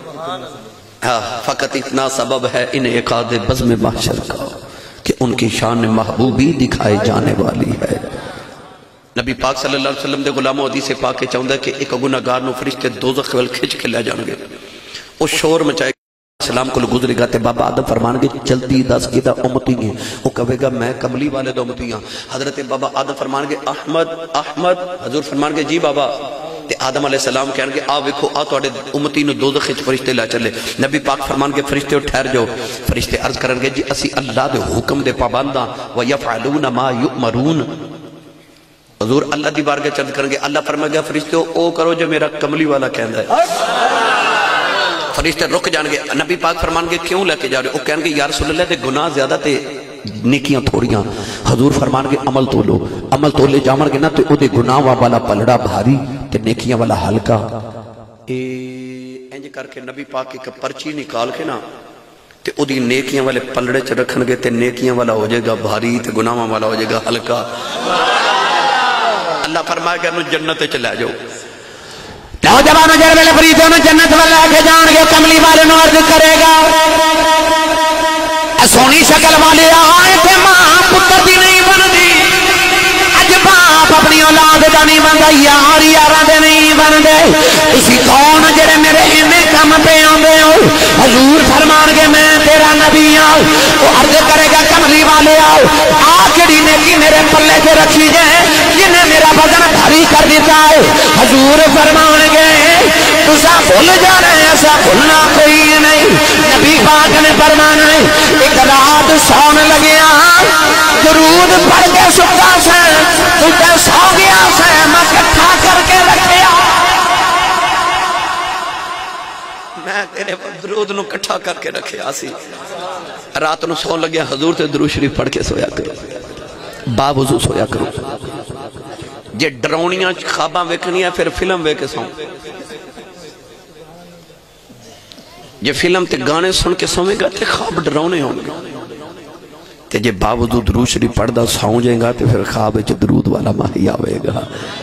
فقط اتنا سبب ہے ان عقاد بزم محشر کا کہ ان کی شان محبوبی دکھائے جانے والی ہے نبی پاک صلی اللہ علیہ وسلم دے غلاموں حدیث پاک کے چاہتا ہے کہ ایک گناہگار نو فرشتے دوزخ ول کھچ کے لے جان گے وہ شور مچائے سلام کو گزرے گا تے بابا آدم فرمان گے جلدی دس کی دا امتی ہیں وہ کہے گا میں کملی والے دا امتی ہاں حضرت بابا آدم فرمان گے احمد احمد حضور فرمان گے جی بابا تے آدم علیہ السلام کہنے گے آ ویکھو آ تواڈے امتی نو دوزخ وچ فرشتے لے چلے نبی پاک فرمان گے فرشتے ٹھہر جاؤ فرشتے عرض کرن گے جی اسی اللہ دے حکم دے پابند ہاں ویفعلون ما یؤمرون حضور اللہ دی بارگاہ چند کریں گے، اللہ فرمائے گا فرشتو او کرو جو میرا کملی والا کہندا ہے۔ فرشتے رک جان گے، نبی پاک فرمان گے کیوں لے کے جا رہے ہو؟ وہ کہیں گے یا رسول اللہ دے گناہ زیادہ تے نیکیاں تھوڑیاں۔ حضور فرمان گے عمل تولو، عمل تولے جامن گے نا تو او دے گناہ والا پلڑا بھاری تے نیکیاں والا ہلکا۔ انج کر کے نبی پاک ایک پرچی نکال کے نا تے او دی نیکیاں والے پلڑے چ رکھن گے تے نیکیاں والا ہو جائے گا بھاری تے گناہاں والا ہو جائے گا ہلکا۔ اللہ فرمائے گا انہوں جنت چ لے جاؤ۔ نوجوانوں جڑے ویلے فریدوں نے جنت ول لے کے جان گے، کملی والے نوں عرض کرے گا سونی شکل والے آئے تھے ماں پتر دی نہیں بندی، اج باپ اپنی اولاد دا نہیں بندا، یار یاراں دے نہیں بندے، اسی کون جڑے میرے ایویں کم پہ آندے ہو؟ حضور فرمان گے میں تیرا نبی ہوں۔ وہ عرض کرے گا کملی والے آؤ آ کیڑی نیکی میرے پلے تے رکھی جائے جنہیں میرا بدن بھاری کر دیتا ہے؟ حضور فرمان گے تسا بھول جا رہے ہیں، ایسا بھولنا کوئی نہیں۔ نبی پاک نے فرمانا ہے ایک رات سون لگیا درود پڑھ کے ستا سے تجھے سو گیا سے میں کٹھا کر کے رکھیا، میں تیرے درود نو کٹھا کر کے رکھیا سی۔ رات نو سو لگیا حضور تے درود شریف پڑھ کے سویا کرو، باوضو سویا کرو۔ جے ڈرونیاں خواباں ویکھنیاں پھر فلم ویکھ کے سو، جے فلم تے گانے سن کے سویں گا تے خواب ڈرونے ہوں گے، تے جے باوضو درود شریف پڑھدا سو جائے گا تے پھر خواب وچ درود والا ماہی آوے گا۔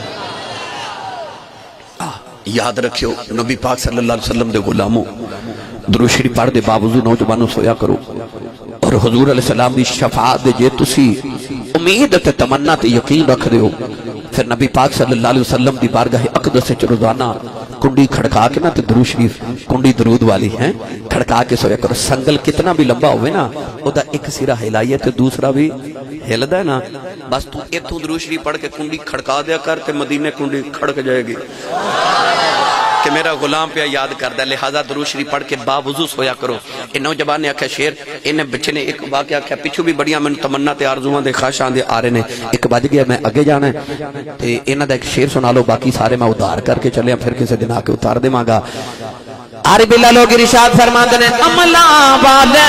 یاد رکھیو نبی پاک صلی اللہ علیہ وسلم دے غلاموں درود شریف پڑھ دے باوضو نوجوانوں سویا کرو، اور حضور علیہ السلام دی شفاعت دے جے تسی امید تے تمنا تے یقین رکھ دے ہو، پھر نبی پاک صلی اللہ علیہ وسلم دی بارگاہ اقدس سے روزانہ کنڈی کھڑکا کے نا تے درود شریف کنڈی درود والی ہیں کھڑکا کے سویا کرو۔ سنگل کتنا بھی لمبا ہوئے نا او دا ایک سرا ہلائیے تے دوسرا بھی ہلدا ہے نا، بس تو ایتھوں درود شریف پڑھ کے کنڈی کھڑکا دیا کر تے مدینے کنڈی کھڑک جائے گی کہ میرا غلام پہ یاد کردہ، لہذا درود شریف پڑھ کے باوضو سویا کرو۔ یہ نوجوان نے آکھا شیر، انہیں بچے نے ایک واقعہ آکھا پیچھو بھی بڑیاں میں تمنا تے آرزوان دے خواہشاں دے آ رہے نے، ایک بج گیا میں اگے جانا ہے تے انہاں دا ایک شیر سنا لو، باقی سارے میں ادھار کر کے چلے پھر کسے دن آ کے اتار دے مانگا۔ عارف اللہ لوگ ارشاد فرماتے ہیں عملہ والے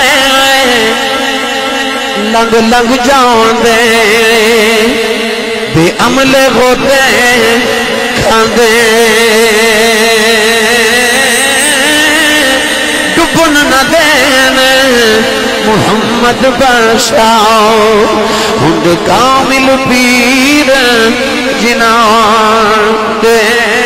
لنگ لنگ جان دے بے عملے ہوتے کھاندے ڈبن نہ دین محمد بشاؤ ہند کامل پیر جنان دے۔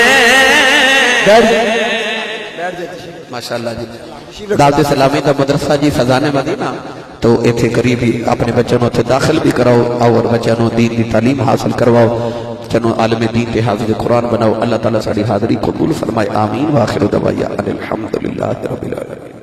ماشاءاللہ جی دعوت اسلامی دا مدرسہ جی فضان مدینہ، تو ایتھے قریب ہی اپنے بچوں اتھے داخل بھی کراؤ اور بچوں دین دی تعلیم حاصل کرواؤ، چنو عالم دین تے حافظ قرآن بناؤ۔ اللہ تعالیٰ ساڑی حاضری قبول فرمائے، آمین۔ وآخر دعوانا ان الحمدللہ رب العالمین۔